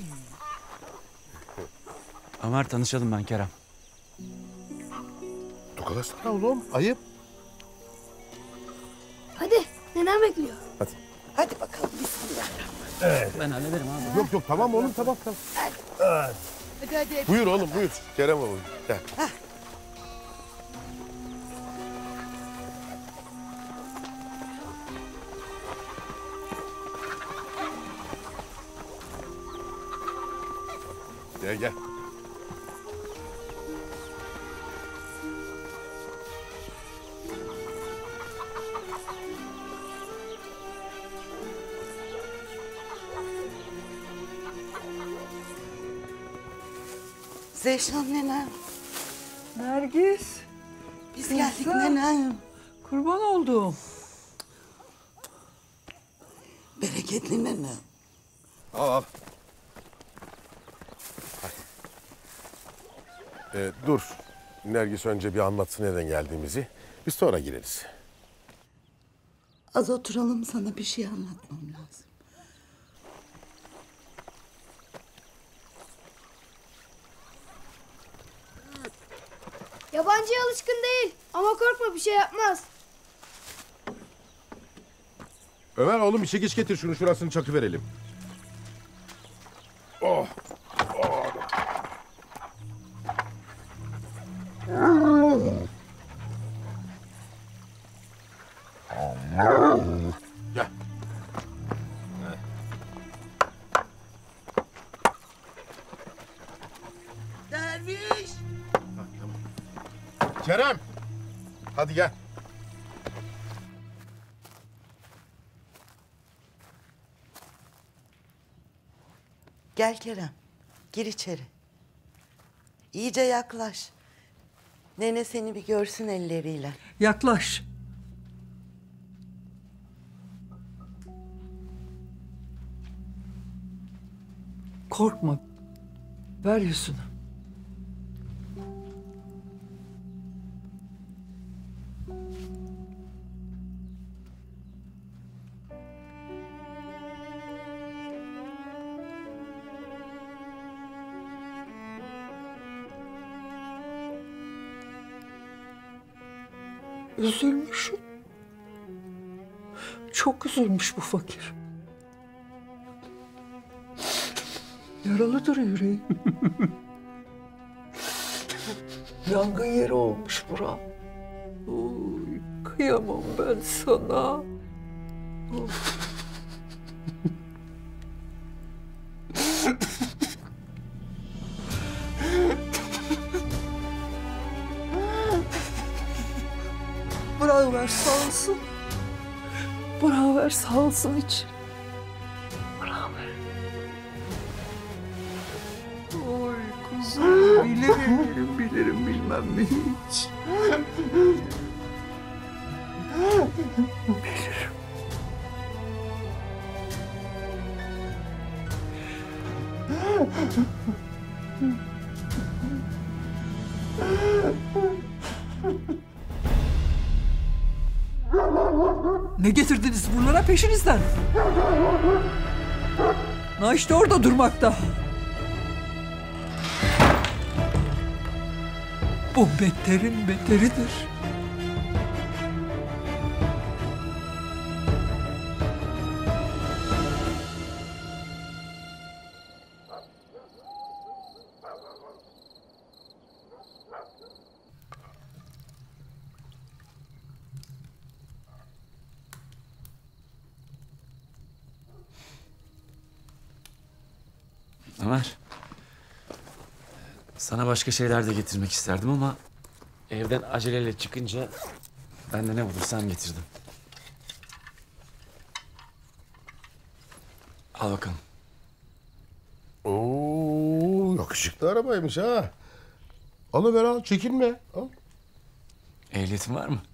Ömer tanışalım, ben Kerem. Tokalaşsana oğlum, ayıp. Hadi nenem bekliyor. Hadi bakalım bismillah. Evet. Ben hallederim abi. Yok tamam oğlum tamam. Evet. Hadi. Buyur oğlum buyur. Kerem oğlum gel. Gel. Zeyşan nenem. Nergis. Biz geldik nenem. Kurban olduğum. Bereketli nenem. Al. Dur. Nergis önce bir anlatsın neden geldiğimizi. Biz sonra gireriz. Az oturalım, sana bir şey anlatmam lazım. Yabancıya alışkın değil ama korkma bir şey yapmaz. Ömer oğlum bir çekiç getir şunu şurasını çakı verelim. Oh. Gel. Derviş. Kerem. Hadi gel. Gel Kerem. Gir içeri. İyice yaklaş. Nene seni bir görsün elleriyle. Yaklaş. Korkma. Ver yüzünü. Üzülmüşüm. Çok üzülmüş bu fakir. Yaralıdır yüreği. Yangın yeri olmuş bura. Oy, kıyamam ben sana. Of. Bırakıver sağ olsun. Bırakıver sağ olsun hiç. Bırakıver. Oy kuzum, bilirim bilmem mi hiç. Bilirim. Ne getirdiniz buralara peşinizden? Na işte orada durmakta. Bu beterin beteridir. Ömer. Sana başka şeyler de getirmek isterdim ama evden aceleyle çıkınca ben de ne bulursam getirdim. Al bakalım. Oo, yakışıklı arabaymış ha. Alıver al, çekinme. Al. Ehliyetin var mı?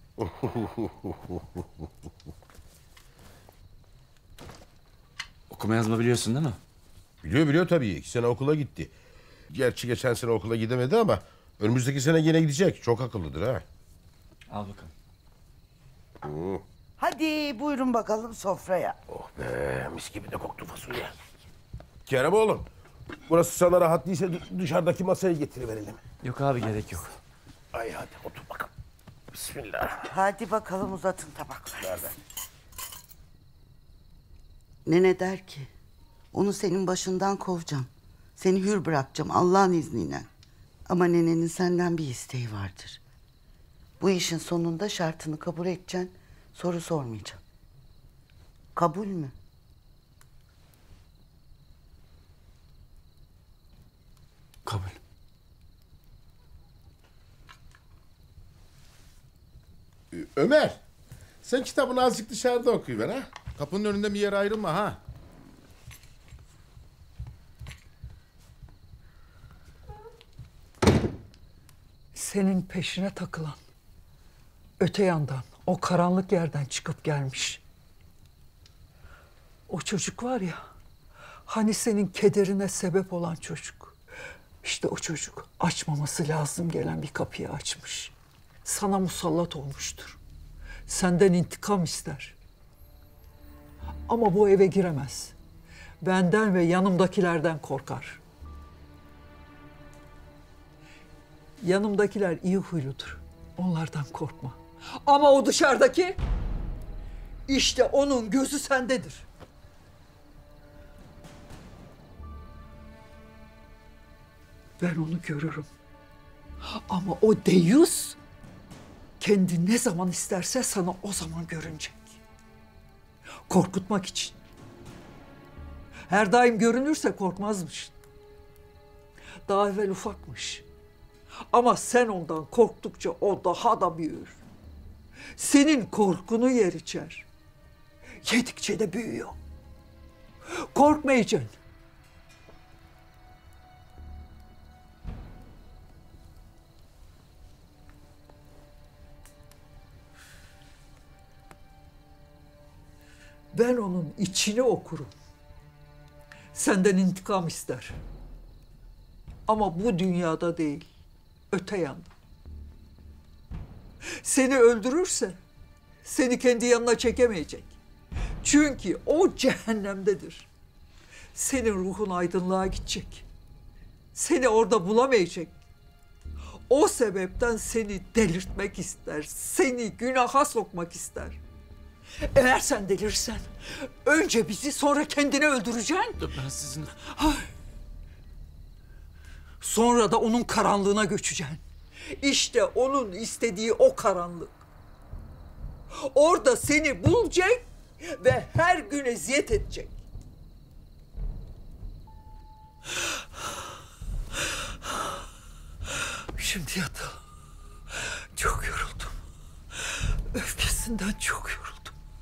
Okuma yazma biliyorsun değil mi? Biliyor tabii. 2 sene okula gitti. Gerçi geçen sene okula gidemedi ama Önümüzdeki sene yine gidecek. Çok akıllıdır ha. Al bakalım. Hadi buyurun bakalım sofraya. Oh be, mis gibi de koktu fasulye. Kerem oğlum, burası sana rahat değilse dışarıdaki masaya getiriverelim. Yok abi, gerek yok. Ay hadi otur bakalım. Bismillah. Hadi bakalım uzatın tabakları. Nerede? Nene der ki, onu senin başından kovacağım. Seni hür bırakacağım Allah'ın izniyle. Ama nenenin senden bir isteği vardır. Bu işin sonunda şartını kabul edeceksin, soru sormayacaksın. Kabul mü? Kabul. Ömer, sen kitabını azıcık dışarıda okuyuver ha. Kapının önünde bir yere ayrılma ha. Senin peşine takılan, öte yandan, o karanlık yerden çıkıp gelmiş. O çocuk var ya, hani senin kederine sebep olan çocuk. İşte o çocuk açmaması lazım gelen bir kapıyı açmış. Sana musallat olmuştur. Senden intikam ister. Ama bu eve giremez. Benden ve yanımdakilerden korkar. Yanımdakiler iyi huyludur. Onlardan korkma. Ama o dışarıdaki, işte onun gözü sendedir. Ben onu görürüm. Ama o deyyus kendi ne zaman isterse sana o zaman görünecek. Korkutmak için. Her daim görünürse korkmazmış. Daha evvel ufakmış. Ama sen ondan korktukça o daha da büyür. Senin korkunu yer içer. Yedikçe de büyüyor. Korkmayacaksın. Ben onun içini okurum. Senden intikam ister. Ama bu dünyada değil, öte yanda. Seni öldürürse seni kendi yanına çekemeyecek. Çünkü o cehennemdedir. Senin ruhun aydınlığa gidecek. Seni orada bulamayacak. O sebepten seni delirtmek ister. Seni günaha sokmak ister. Eğer sen delirsen önce bizi sonra kendini öldüreceksin. Ben sizin... Sonra da onun karanlığına göçeceksin. İşte onun istediği o karanlık. Orada seni bulacak ve her gün eziyet edecek. Şimdi yatalım. Çok yoruldum. Öfkesinden çok yoruldum.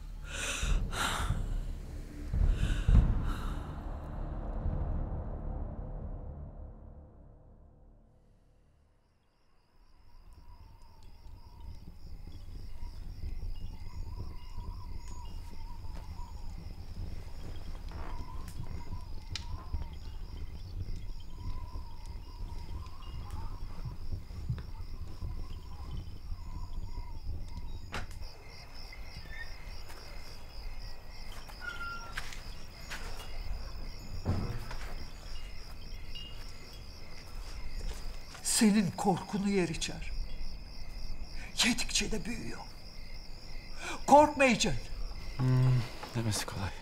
Senin korkunu yer içer. Yedikçe de büyüyor. Korkmayacaksın. Demesi kolay.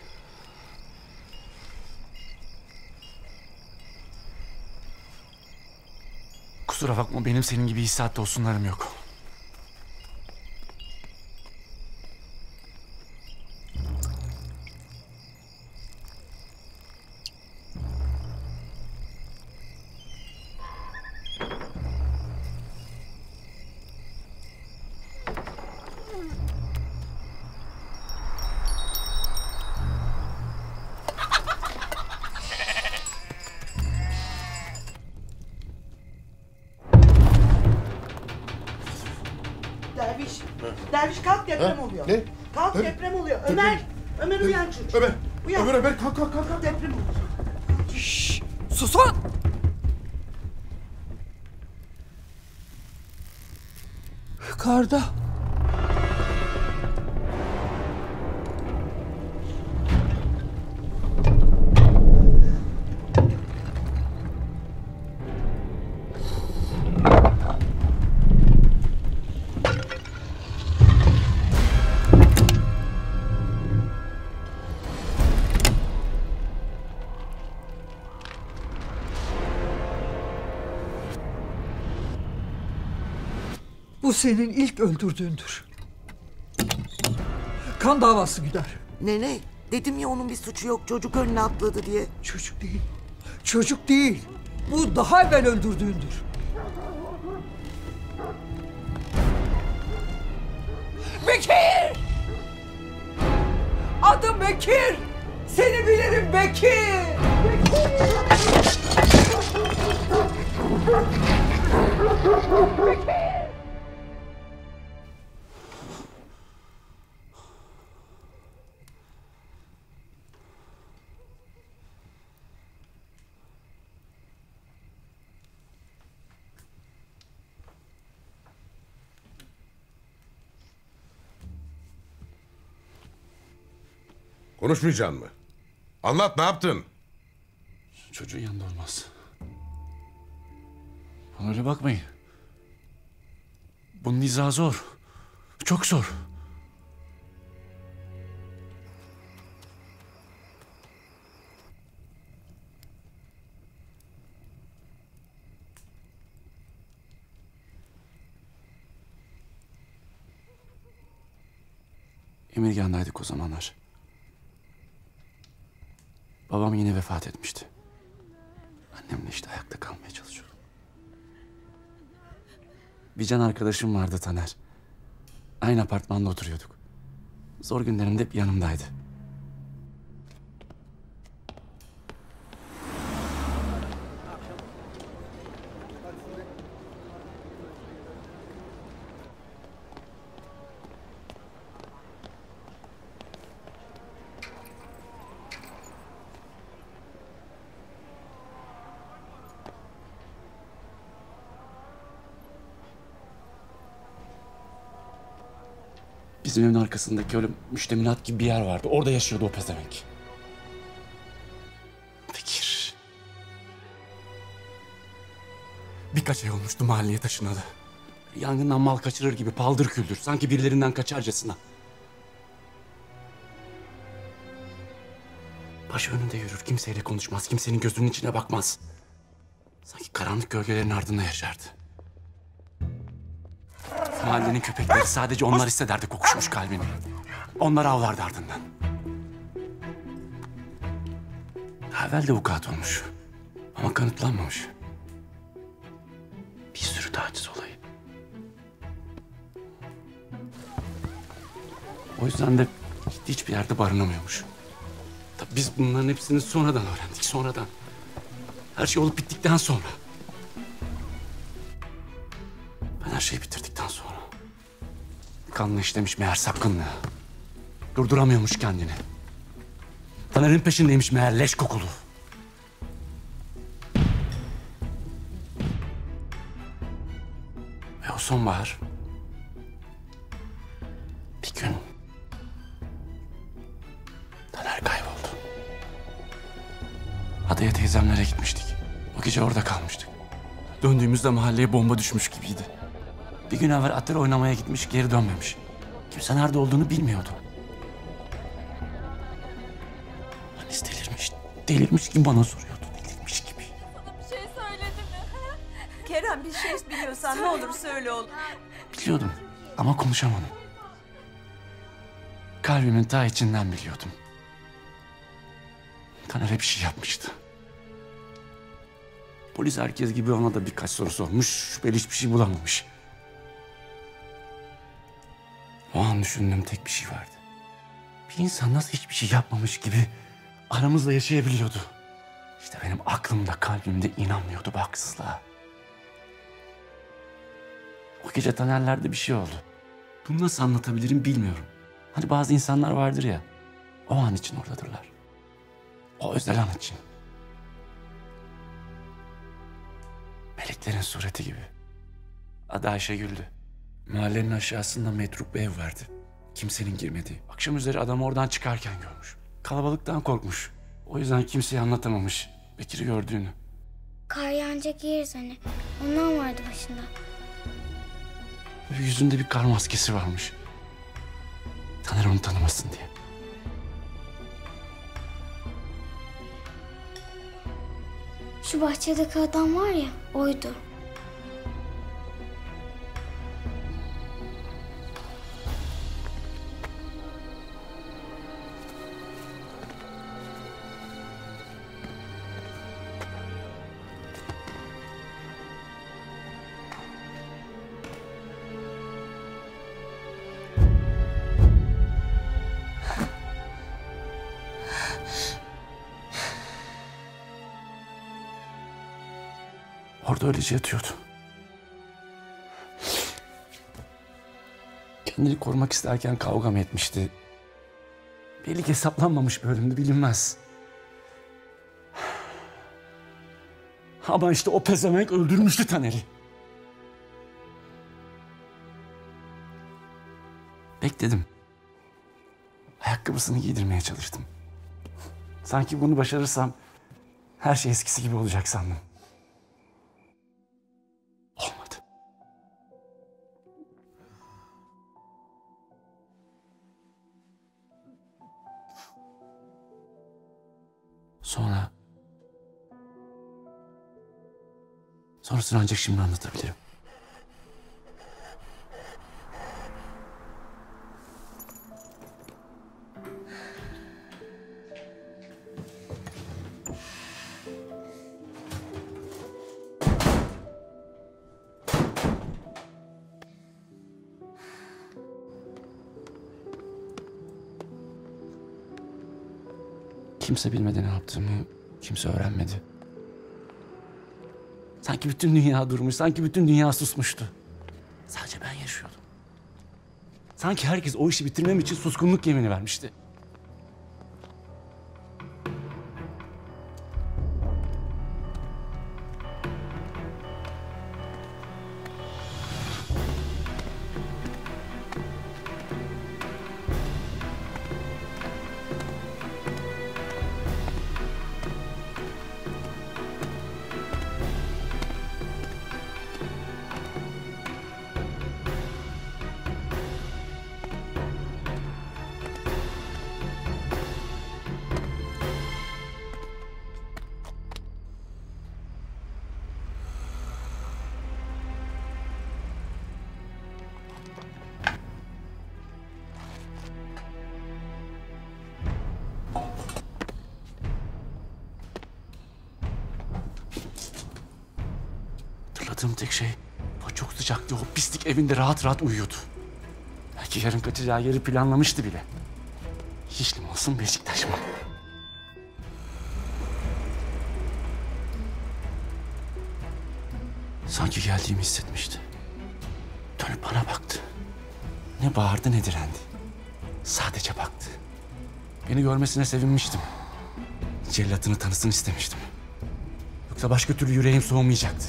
Kusura bakma, benim senin gibi hissiyatlı olsunlarım yok. Derviş kalk, deprem oluyor. Ne? Kalk, deprem oluyor. Ömer, Ömer uyan çocuğum. Uyan. Kalk. Deprem oluyor. Şşş, susun! Yukarıda. Bu senin ilk öldürdüğündür. Kan davası gider. Nene, dedim ya onun bir suçu yok, çocuk önüne atladı diye. Çocuk değil. Çocuk değil. Bu daha evvel öldürdüğündür. Bekir! Adım Bekir! Seni bilirim Bekir! Bekir! Konuşmayacaksın mı? Anlat, ne yaptın? Çocuğun yanında olmaz. Bana öyle bakmayın. Bunun izahı zor. Çok zor. Emirgan'daydık o zamanlar. Babam yine vefat etmişti. Annemle işte ayakta kalmaya çalışıyorum. Bir can arkadaşım vardı, Taner. Aynı apartmanda oturuyorduk. Zor günlerimde hep yanımdaydı. Bizim evin arkasındaki öyle müştemilat gibi bir yer vardı. Orada yaşıyordu o pezevenk. Bekir. Birkaç ay olmuştu mahalleye taşınalı. Yangından mal kaçırır gibi paldır küldür. Sanki birilerinden kaçarcasına. Başı önünde yürür. Kimseyle konuşmaz. Kimsenin gözünün içine bakmaz. Sanki karanlık gölgelerin ardında yaşardı. Mahallenin köpekleri sadece onlar hissederdi kokuşmuş kalbini. Onlar avlardı ardından. Daha evvel de vukuat olmuş. Ama kanıtlanmamış. Bir sürü taciz olayı. O yüzden de hiçbir yerde barınamıyormuş. Tabii biz bunların hepsini sonradan öğrendik, sonradan. Her şey olup bittikten sonra. Ben her şeyi bitirdikten sonra. Kanlı işlemiş meğer sapkınlığı. Durduramıyormuş kendini. Taner'in peşindeymiş meğer leş kokulu. Ve o sonbahar... bir gün... Taner kayboldu. Adaya teyzemlere gitmiştik. O gece orada kalmıştık. Döndüğümüzde mahalleye bomba düşmüş gibiydi. Bir gün evvel atır oynamaya gitmiş, geri dönmemiş. Kimse nerede olduğunu bilmiyordu. Annesi delirmiş. Delirmiş gibi bana soruyordu. Delirmiş gibi. Bir şey söyledi mi? Kerem, bir şey biliyorsan ne olur söyle oğlum. Biliyordum ama konuşamadım. Kalbimin ta içinden biliyordum. Taner'e bir şey yapmıştı. Polis herkes gibi ona da birkaç soru sormuş. Şüpheli hiçbir şey bulamamış. O an düşündüğüm tek bir şey vardı. Bir insan nasıl hiçbir şey yapmamış gibi aramızda yaşayabiliyordu? İşte benim aklımda, kalbimde inanmıyordu bu haksızlığa. O gece Taner'lerde bir şey oldu. Bunu nasıl anlatabilirim bilmiyorum. Hani bazı insanlar vardır ya, o an için oradadırlar. O özel an için. Meleklerin sureti gibi. Adı Ayşegül'dü. Mahallenin aşağısında metruk bir ev vardı. Kimsenin girmediği. Akşam üzeri adam oradan çıkarken görmüş. Kalabalıktan korkmuş. O yüzden kimseye anlatamamış Bekir'i gördüğünü. Kar yağınca giyeriz hani. Ondan vardı başında. Yüzünde bir kar maskesi varmış. Taner onu tanımasın diye. Şu bahçedeki adam var ya, oydu. Orada öylece yatıyordu. Kendini korumak isterken kavga mı etmişti? Belli ki hesaplanmamış bir ölümdü, bilinmez. Ama işte o pezevenk öldürmüştü Taner'i. Bekledim. Ayakkabısını giydirmeye çalıştım. Sanki bunu başarırsam her şey eskisi gibi olacak sandım. Olmadı. Sonrasını ancak şimdi anlatabilirim. Kimse bilmedi ne yaptığımı, kimse öğrenmedi. Sanki bütün dünya durmuş, sanki bütün dünya susmuştu. Sadece ben yaşıyordum. Sanki herkes o işi bitirmem için suskunluk yemini vermişti. Hatırladığım tek şey, o çok sıcaktı, o pislik evinde rahat rahat uyuyordu. Belki yarın kaçacağı yeri planlamıştı bile. Şişli mi olsun, Beşiktaş mı? Sanki geldiğimi hissetmişti. Dönüp bana baktı. Ne bağırdı ne direndi. Sadece baktı. Beni görmesine sevinmiştim. Cellatını tanısın istemiştim. Yoksa başka türlü yüreğim soğumayacaktı.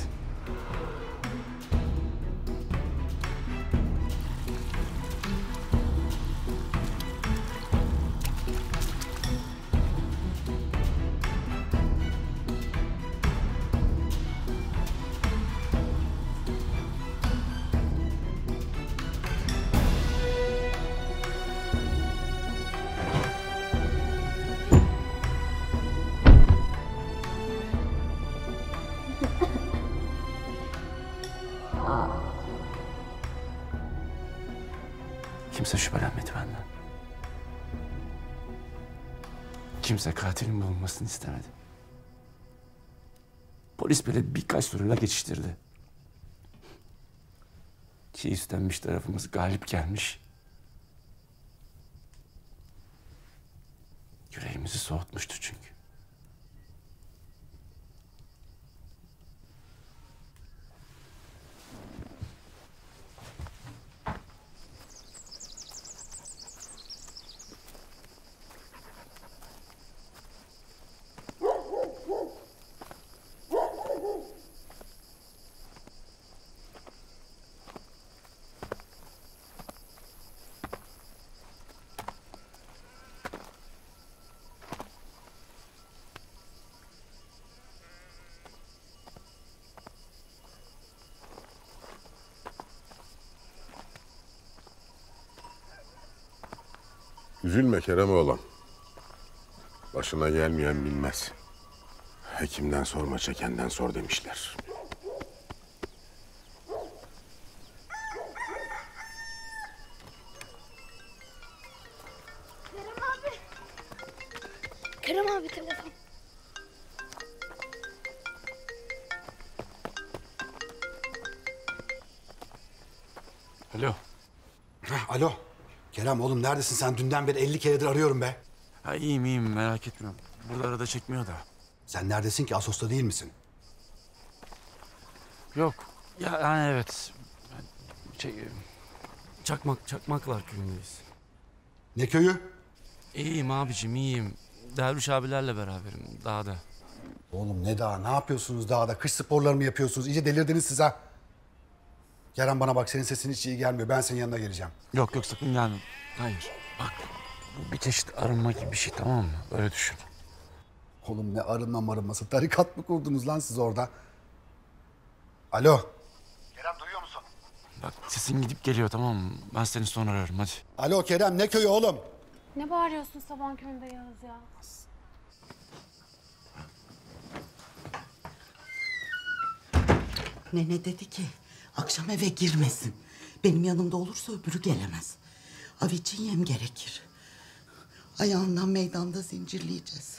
Kimse şüphelenmedi benden. Kimse katilin bulunmasını istemedi. Polis bile birkaç soruyla geçiştirdi. Ki istenmiş tarafımız galip gelmiş. Yüreğimizi soğutmuştu çünkü. Üzülme Kerem oğlum. Başına gelmeyen bilmez. Hekimden sorma, çekenden sor demişler. Kerem abi telefon. Alo. Alo. Kerem oğlum neredesin sen? Dünden beri 50 keredir arıyorum be. Ha, iyiyim merak etme. Burada arada çekmiyor da. Sen neredesin ki? Asos'ta değil misin? Yok. Ya yani evet. Çakmaklar köyündeyiz. Ne köyü? İyiyim abicim iyiyim. Derviş abilerle beraberim dağda. Oğlum ne dağı? Ne yapıyorsunuz dağda? Kış sporları mı yapıyorsunuz? İyice delirdiniz siz ha. Kerem bana bak, senin sesin hiç iyi gelmiyor. Ben senin yanına geleceğim. Yok sakın gelme. Hayır bak bu bir çeşit arınma gibi bir şey, tamam mı? Öyle düşün. Oğlum ne arınması? Tarikat mı kurdunuz lan siz orada? Alo. Kerem duyuyor musun? Bak sesin gidip geliyor, tamam mı? Ben seni sonra ararım hadi. Alo Kerem, ne köyü oğlum? Ne bağırıyorsun sabahın köründe Yağız ya? Nene dedi ki akşam eve girmesin. Benim yanımda olursa öbürü gelemez. Av için yem gerekir. Ayağından meydanda zincirleyeceğiz.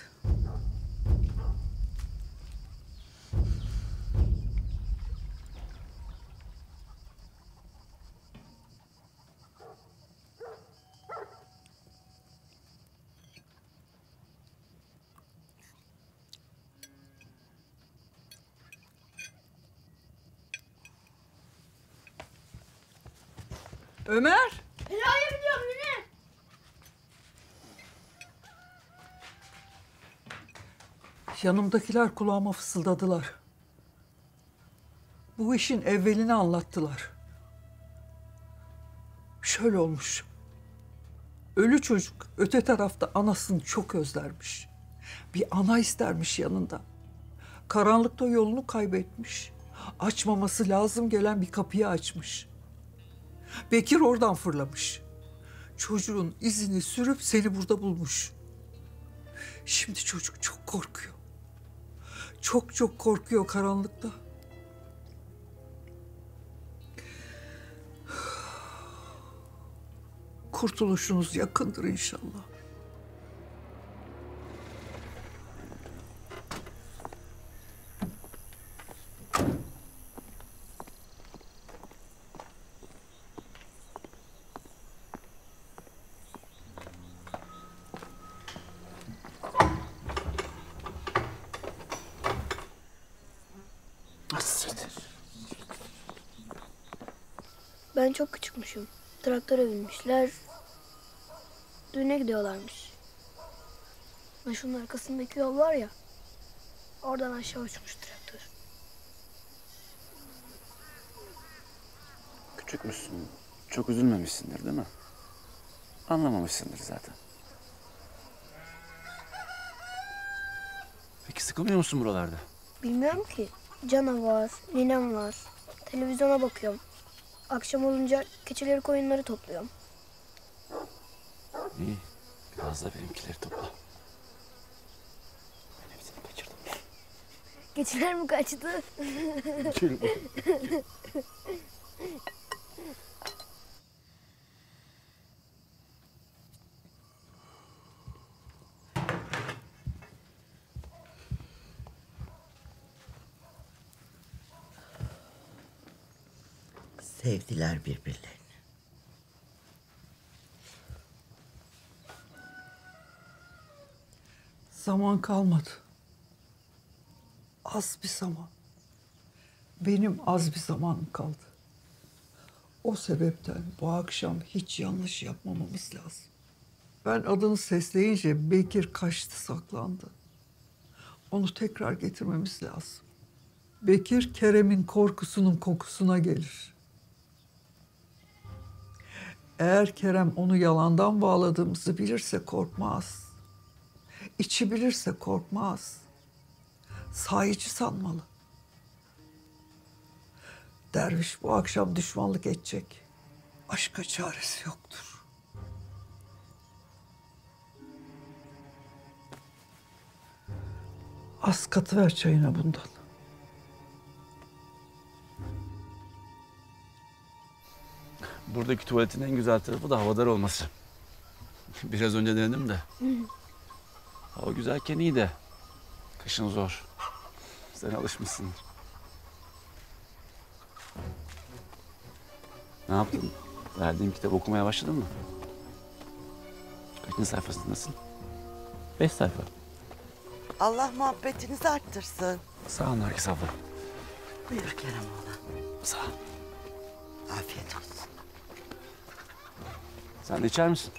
Ömer! Helaya gidiyorum yine. Yanımdakiler kulağıma fısıldadılar. Bu işin evvelini anlattılar. Şöyle olmuş. Ölü çocuk öte tarafta anasını çok özlermiş. Bir ana istermiş yanında. Karanlıkta yolunu kaybetmiş. Açmaması lazım gelen bir kapıyı açmış. Bekir oradan fırlamış. Çocuğun izini sürüp seni burada bulmuş. Şimdi çocuk çok korkuyor. Çok korkuyor karanlıkta. Kurtuluşunuz yakındır inşallah. Ben çok küçükmüşüm. Traktöre binmişler. Düğüne gidiyorlarmış. Ben şunun arkasındaki yol var ya. Oradan aşağı uçmuş traktör. Küçükmüşsün. Çok üzülmemişsindir değil mi? Anlamamışsındır zaten. Peki sıkılmıyor musun buralarda? Bilmiyorum ki. Cana var, ninem var. Televizyona bakıyorum. Akşam olunca keçileri koyunları topluyorum. İyi. Biraz da benimkileri topla. Ben hepsini kaçırdım. Keçiler mi kaçtı? Sevdiler birbirlerini. Zaman kalmadı. Az bir zaman. Benim az bir zamanım kaldı. O sebepten bu akşam hiç yanlış yapmamamız lazım. Ben adını sesleyince Bekir kaçtı, saklandı. Onu tekrar getirmemiz lazım. Bekir Kerem'in korkusunun kokusuna gelir. Eğer Kerem onu yalandan bağladığımızı bilirse korkmaz. İçi bilirse korkmaz. Sahici sanmalı. Derviş bu akşam düşmanlık edecek. Başka çaresi yoktur. Az katıver çayına bundan. Buradaki tuvaletin en güzel tarafı da havadar olması. Biraz önce denedim de. Hava güzelken iyi de. Kışın zor. Sen alışmışsındır. Ne yaptın? Verdiğim kitabı okumaya başladın mı? Kaçıncı sayfasındasın? 5 sayfa. Allah muhabbetinizi arttırsın. Sağ ol Nergis abla. Buyur Kerem oğlan. Sağ ol. Afiyet olsun. Sen de içer misin?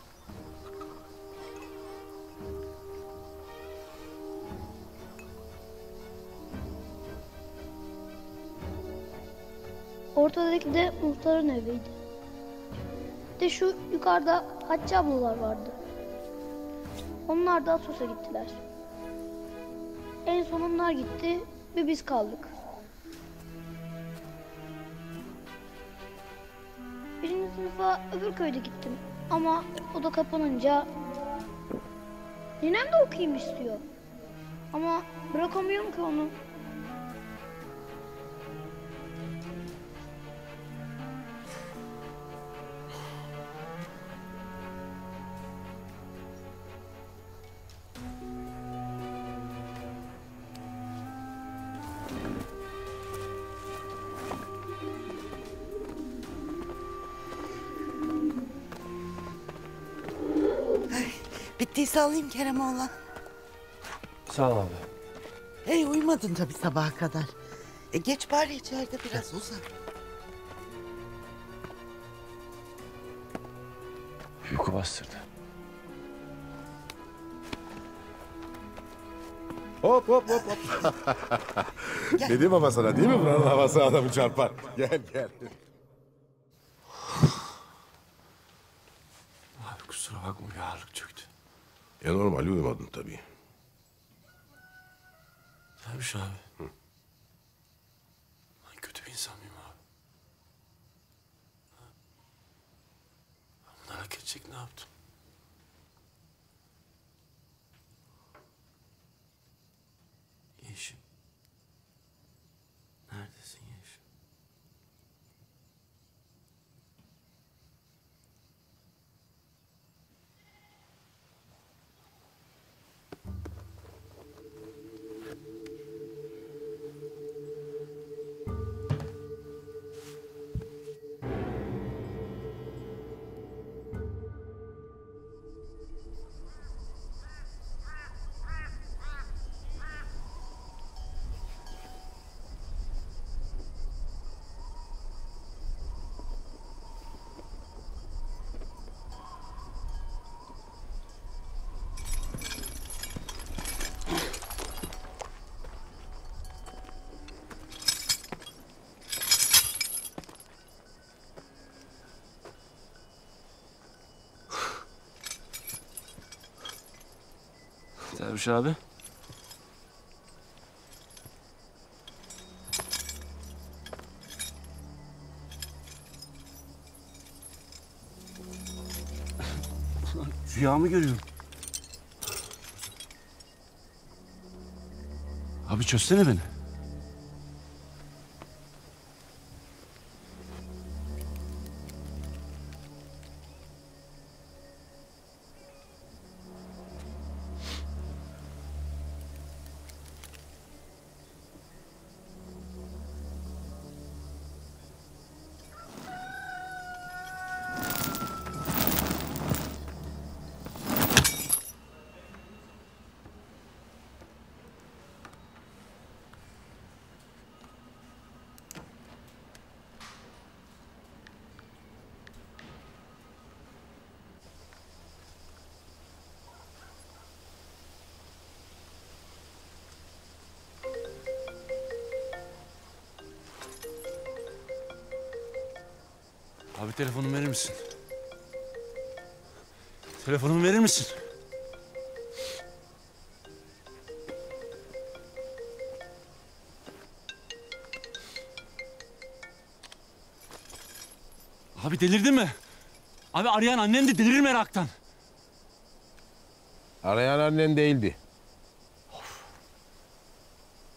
Ortadaki de muhtarın eviydi. Bir de şu yukarıda Hatice ablalar vardı. Onlar da Assos'a gittiler. En son onlar gitti, bir biz kaldık. Birinci sınıfa öbür köyde gittim. Ama o da kapanınca... Ninem de okuyayım istiyor. Ama bırakamıyorum ki onu. Bittiyse alayım Kerem oğlan. Sağ ol abi. Uyumadın tabii sabaha kadar. Geç bari içeride biraz uzan. Uyku bastırdı. Hop hop hop hop. Dedim ama sana değil mi buranın havası adamı çarpar. Gel gel. Abi kusura bakma bir ağırlık çöktü. Normal uyumadın tabii. Derviş abi. Ben kötü bir insan mıyım abi? Ben merak edecek ne yaptım? Yeşim. Neredesin Yeşim? Derviş abi. Rüya mı görüyorum? Abi çözsene beni. Abi telefonumu verir misin? Telefonumu verir misin? Abi delirdin mi? Abi arayan annem de delirir meraktan. Arayan annen değildi.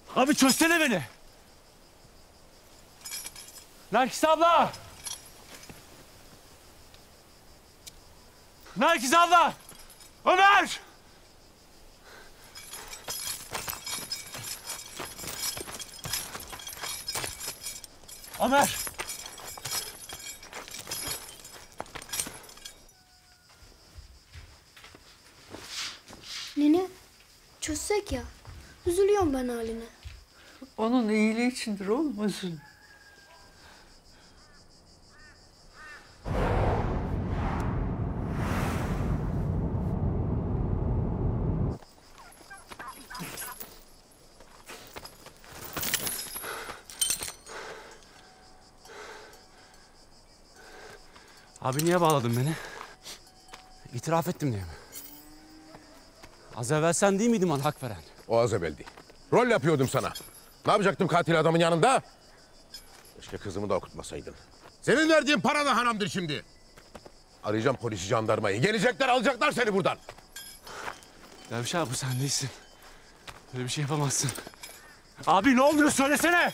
Abi çözsene beni. Nergis abla! Nergis abla! Ömer! Ömer! Nene, çözsek ya. Üzülüyorum ben haline. Onun iyiliği içindir oğlum, üzülme. Abi niye bağladın beni? İtiraf ettim diye mi? Az evvel sen değil miydin bana hak veren? O az evveldi. Rol yapıyordum sana. Ne yapacaktım katil adamın yanında? Keşke kızımı da okutmasaydın. Senin verdiğin para da haramdır şimdi. Arayacağım polisi, jandarmayı. Gelecekler, alacaklar seni buradan. Derviş abi sen değilsin. Böyle bir şey yapamazsın. Abi ne oluyor söylesene.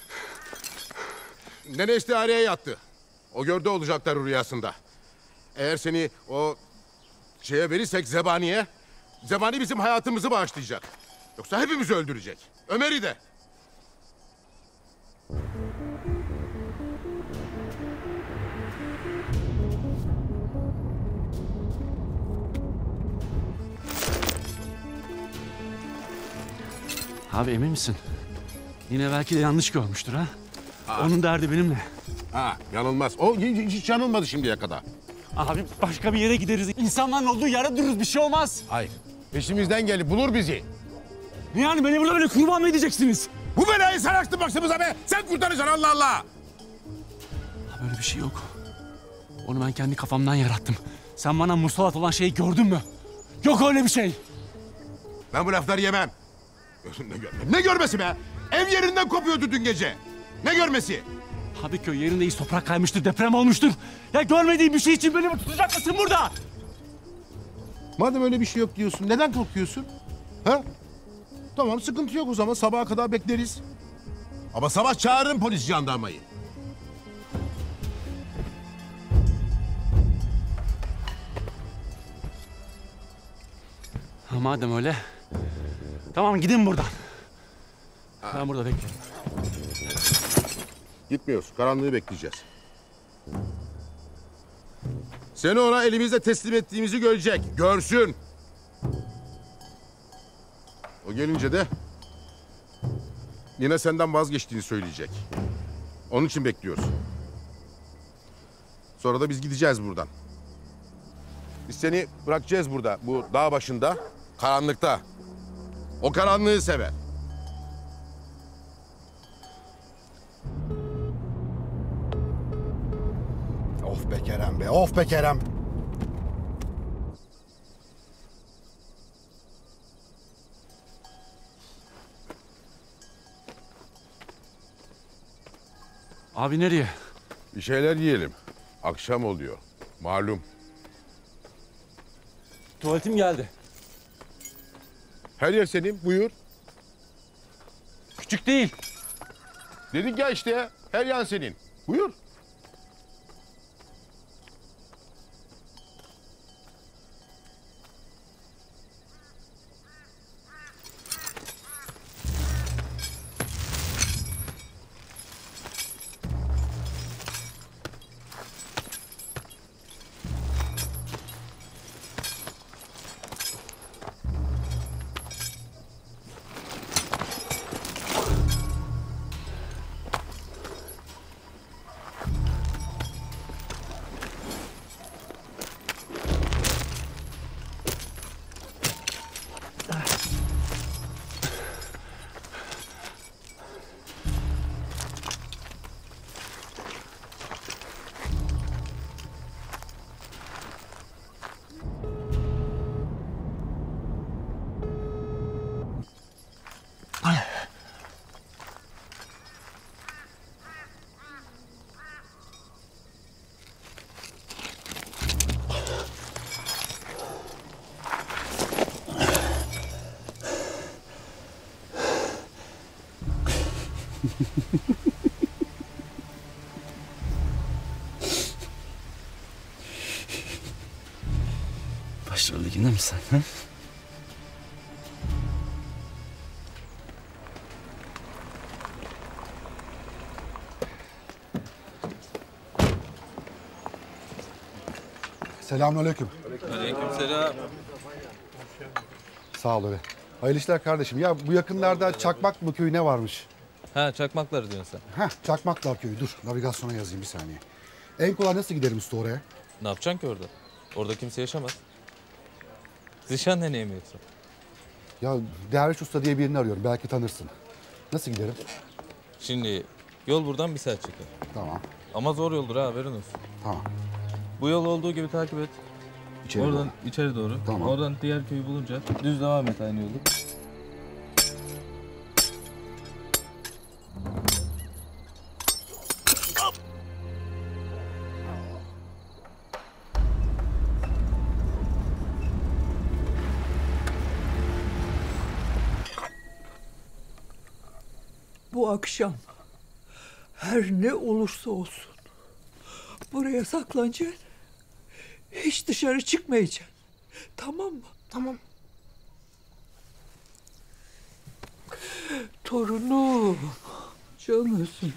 Nene istihareye yattı. O gördü olacaklar rüyasında. Eğer seni o şeye verirsek Zebani'ye, Zebani bizim hayatımızı bağışlayacak. Yoksa hepimizi öldürecek. Ömer'i de. Abi emin misin? Yine belki de yanlış görmüştür ha. Onun derdi benimle. Ha, yanılmaz. O hiç yanılmadı şimdiye kadar. Abi başka bir yere gideriz. İnsanların olduğu yere dururuz. Bir şey olmaz. Hayır. Peşimizden gelip bulur bizi. Yani beni burada böyle kurban mı edeceksiniz? Bu belayı sen açtın başımıza be. Sen kurtaracaksın Allah Allah. Böyle bir şey yok. Onu ben kendi kafamdan yarattım. Sen bana musallat olan şeyi gördün mü? Yok öyle bir şey. Ben bu lafları yemem. Ne görmem? Ne görmesi be? Ev yerinden kopuyordu dün gece. Ne görmesi? Abi köy yerindeyiz, toprak kaymıştır, deprem olmuştur. Ya görmediğim bir şey için beni mi tutacak mısın burada? Madem öyle bir şey yok diyorsun, neden korkuyorsun? Ha? Tamam, sıkıntı yok o zaman. Sabaha kadar bekleriz. Ama sabah çağırırım polis, jandarmayı. Ha, madem öyle. Tamam gidin buradan. Ben burada bekliyorum. Gitmiyoruz. Karanlığı bekleyeceğiz. Seni ona elimizde teslim ettiğimizi görecek. Görsün. O gelince de Nina senden vazgeçtiğini söyleyecek. Onun için bekliyoruz. Sonra da biz gideceğiz buradan. Biz seni bırakacağız burada, bu dağ başında, karanlıkta. O karanlığı sever. Of be Kerem be, of be Kerem. Abi nereye? Bir şeyler yiyelim. Akşam oluyor. Malum. Tuvaletim geldi. Her yer senin. Buyur. Küçük değil. Dedik ya işte. Her yan senin. Buyur. Başrol liginde mi sen? Ha? Selamünaleyküm. Aleykümselam. Sağ ol öyle. Hayırlı işler kardeşim. Ya bu yakınlarda Çakmaklı köyü ne varmış? Ha, Çakmaklar diyorsun sen. Çakmaklar köyü. Dur navigasyona yazayım bir saniye. En kolay nasıl giderim usta oraya? Ne yapacaksın ki orada? Orada kimse yaşamaz. Zişan neneye mi yoksa? Ya Derviş Usta diye birini arıyorum. Belki tanırsın. Nasıl giderim? Şimdi yol buradan 1 saat çeker. Tamam. Ama zor yoldur ha, haberin olsun. Tamam. Bu yol olduğu gibi takip et. İçeri Oradan doğru. içeri doğru. Tamam. Oradan diğer köyü bulunca düz devam et aynı yolu. Bu akşam her ne olursa olsun buraya saklanacaksın. Hiç dışarı çıkmayacaksın. Tamam mı? Tamam. Torunum. Canısın.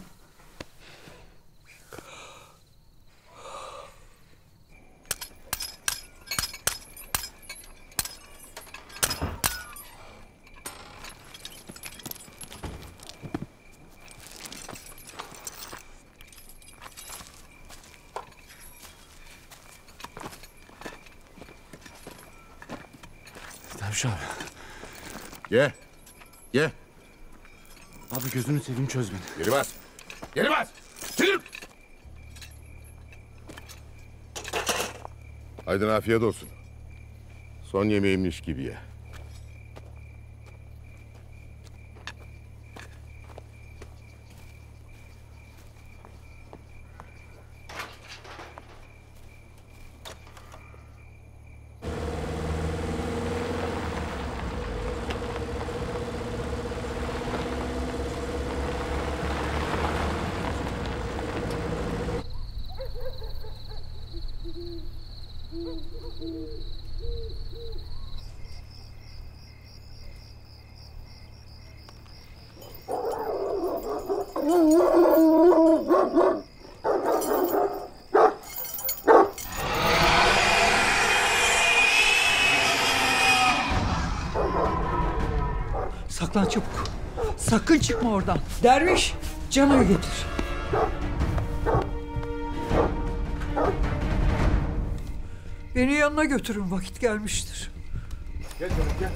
Derviş abi. Ye. Ye. Abi gözünü seveyim çöz beni. Geri bas. Geri bas. Çekil. Aydın afiyet olsun. Son yemeğimmiş gibi ye. Saklan çabuk. Sakın çıkma oradan. Derviş, Cano'yu getir. Beni yanına götürün, vakit gelmiştir. Gel canım, gel.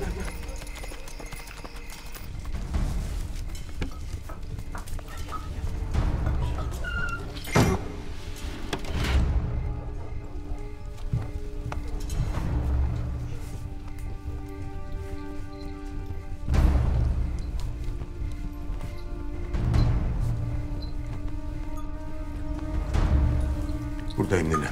Buradayım nene.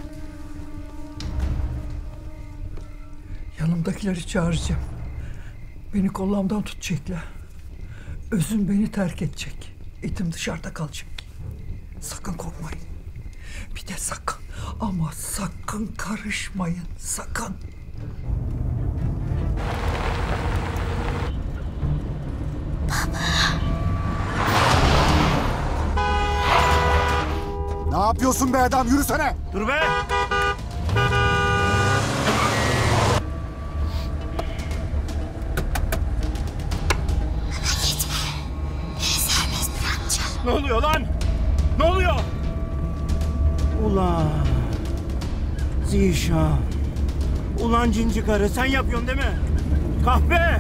Yanımdakileri çağıracağım. Beni kollamdan tutacaklar. Özüm beni terk edecek. Etim dışarıda kalacak. Sakın korkmayın. Bir de sakın ama sakın karışmayın. Sakın. Ne yapıyorsun be adam? Yürüsene. Dur be! Ne oluyor lan? Ne oluyor? Ulan Zişan. Ulan cinci karı sen yapıyorsun değil mi? Kahpe!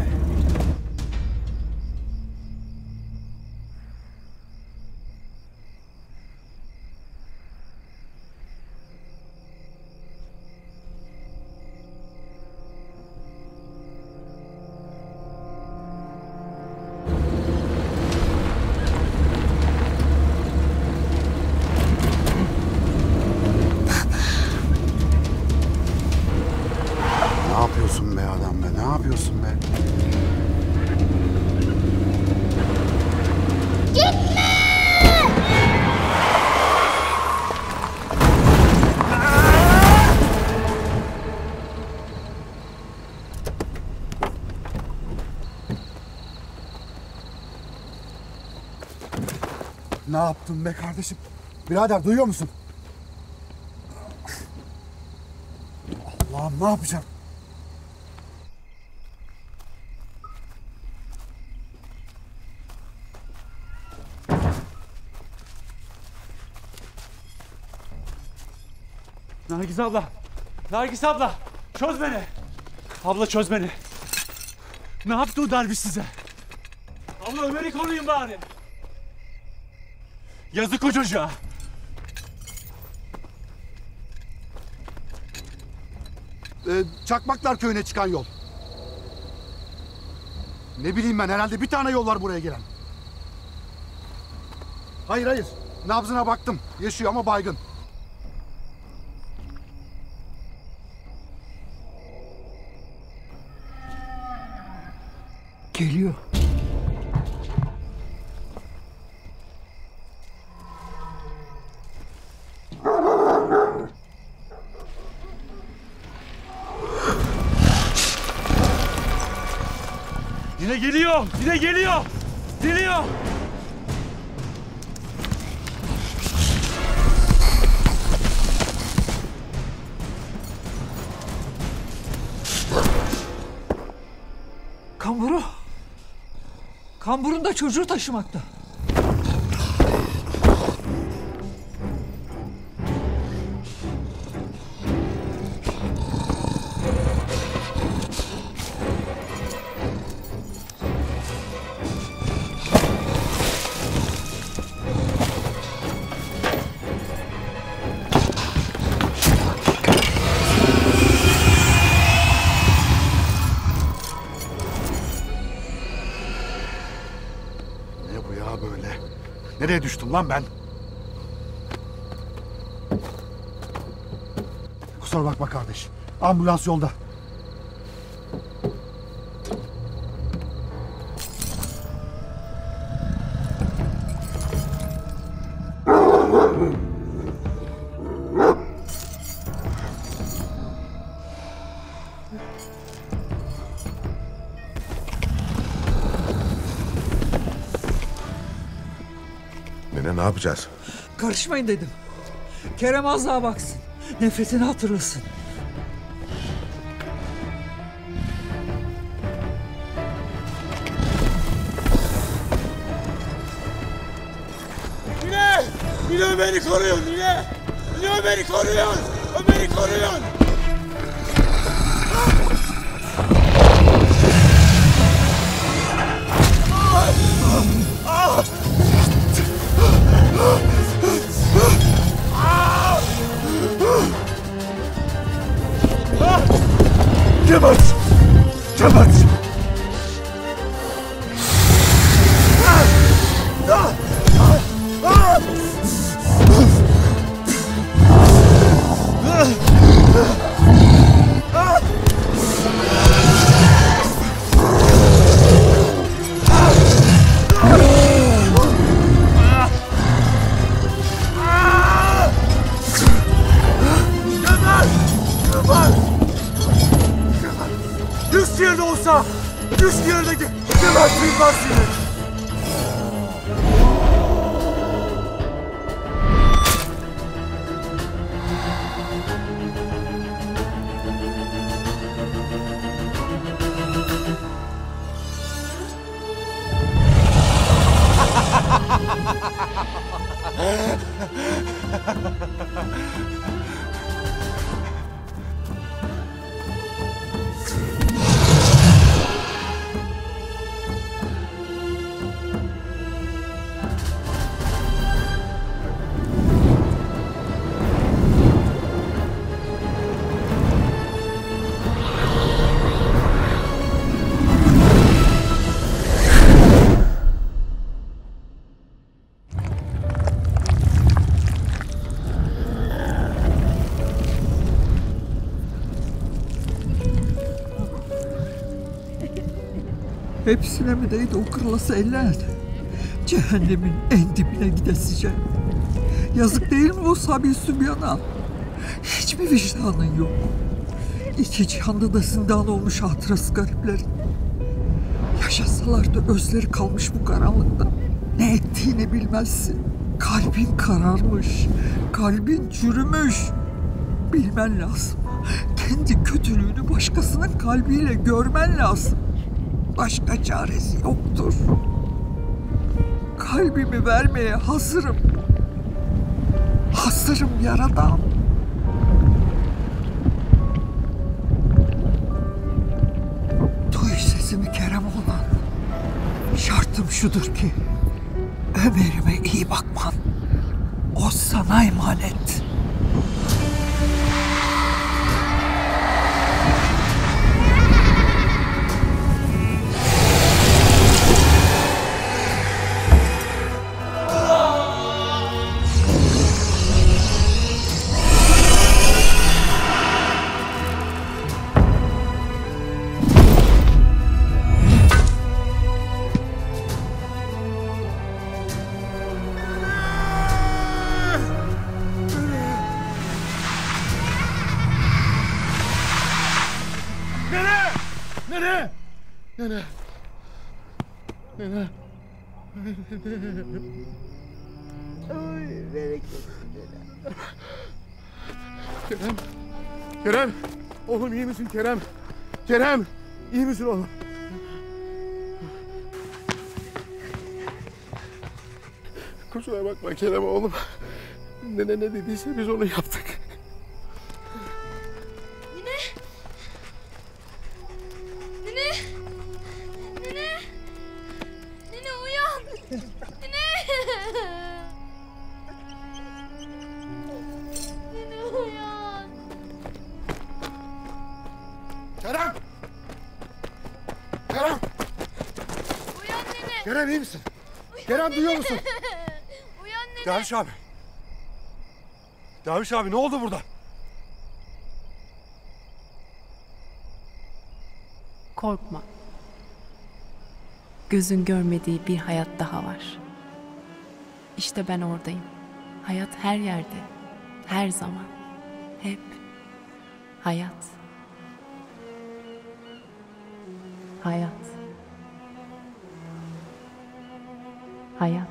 Ne yapıyorsun be adam be? Ne yapıyorsun be? Ne yaptın be kardeşim? Birader duyuyor musun? Allah'ım ne yapacağım? Nergis abla! Nergis abla! Çöz beni! Abla çöz beni! Ne yaptı o derviş size? Abla Ömer'i koruyun bari! Yazık o çocuğa! Çakmaklar köyüne çıkan yol. Ne bileyim ben, herhalde bir tane yol var buraya gelen. Hayır. Nabzına baktım. Yaşıyor ama baygın. Geliyor. Yine geliyor! Yine geliyor! Geliyor! Kamburu. Kamburun da çocuğu taşımakta. Nereye düştüm lan ben? Kusura bakma kardeş. Ambulans yolda. Ne yapacağız? Karışmayın dedim. Kerem az daha baksın. Nefretini hatırlasın. Mine! Mine Ömer'i koruyun Mine! Mine Ömer'i koruyun! Ömer'i koruyun! Cevat! Cevat! Yerde olsa, düş yerdeki Cevat bilmez seni. Hepsine mi değdi o kırılası eller? Cehennemin en dibine gidesice. Yazık değil mi o Sabi Sübyan'a? Hiç mi vicdanın yok? İki cihanda da zindan olmuş hatırası gariplerin. Yaşasalar da özleri kalmış bu karanlıkta. Ne ettiğini bilmezsin. Kalbin kararmış, kalbin çürümüş. Bilmen lazım. Kendi kötülüğünü başkasının kalbiyle görmen lazım. Başka çaresi yoktur. Kalbimi vermeye hazırım. Hazırım Yaradan. Duy sesimi Keremoğlan. Şartım şudur ki Ömer'ime iyi bakman. O sana emanet. Nene! Nene! Nene! Ay bereketli. Kerem! Kerem! Oğlum iyi misin Kerem? Kerem! İyi misin oğlum? Kusura bakma Kerem oğlum. Nene ne dediyse biz onu yaptık. Kerem! Kerem! Uyan nene. Kerem iyi misin? Kerem duyuyor musun? Uyan nene. Derviş abi. Derviş abi ne oldu burada? Korkma. Gözün görmediği bir hayat daha var. İşte ben oradayım. Hayat her yerde, her zaman, hep hayat. Hayat. Hayat.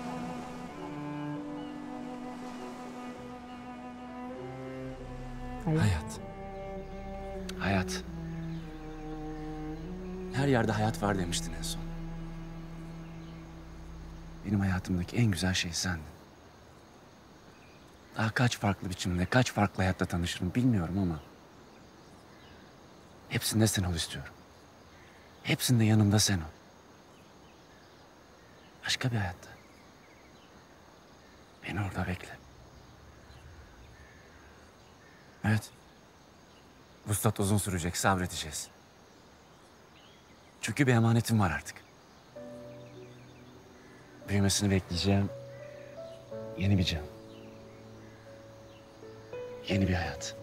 Hayat. Hayat. Her yerde hayat var demiştin en son. Benim hayatımdaki en güzel şey sendin. Daha kaç farklı biçimde, kaç farklı hayatta tanışırım bilmiyorum ama hepsinde sen ol istiyorum. Hepsinde yanımda sen ol. Başka bir hayatta. Beni orada bekle. Evet. Vuslat uzun sürecek, sabredeceğiz. Çünkü bir emanetim var artık. Büyümesini bekleyeceğim. Yeni bir can. Yeni bir hayat.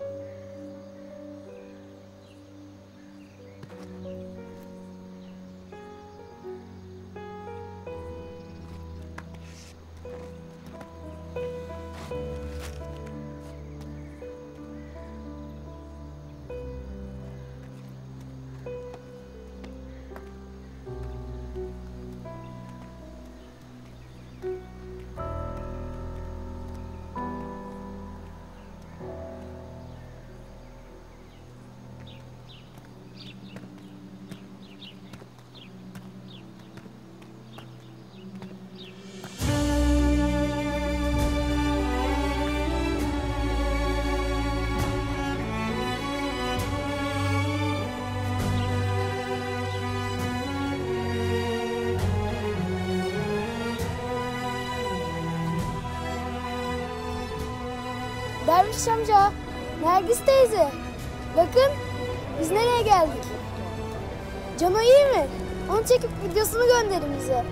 Derviş amca, Nergis teyze. Bakın biz nereye geldik? Cano iyi mi? Onu çekip videosunu gönderin bize.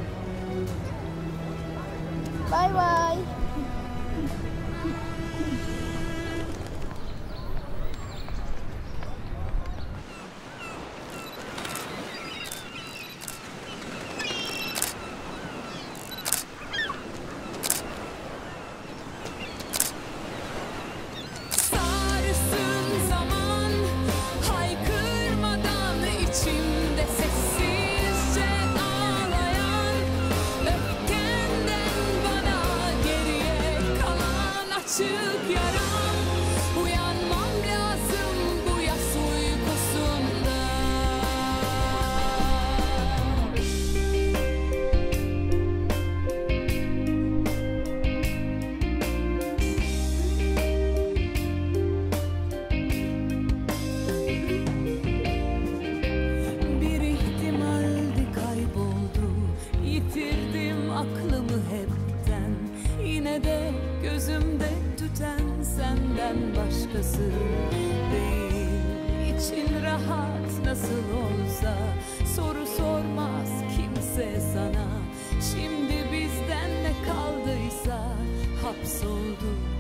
Bay bay. Sarsın zaman haykırmadan içimde sessizce ağlayan öfkenden bana geri Yitirdim aklımı hepten, yine de gözümde tüten senden başkası değil. İçin rahat nasıl olsa, soru sormaz kimse sana. Şimdi bizden ne kaldıysa hapsoldu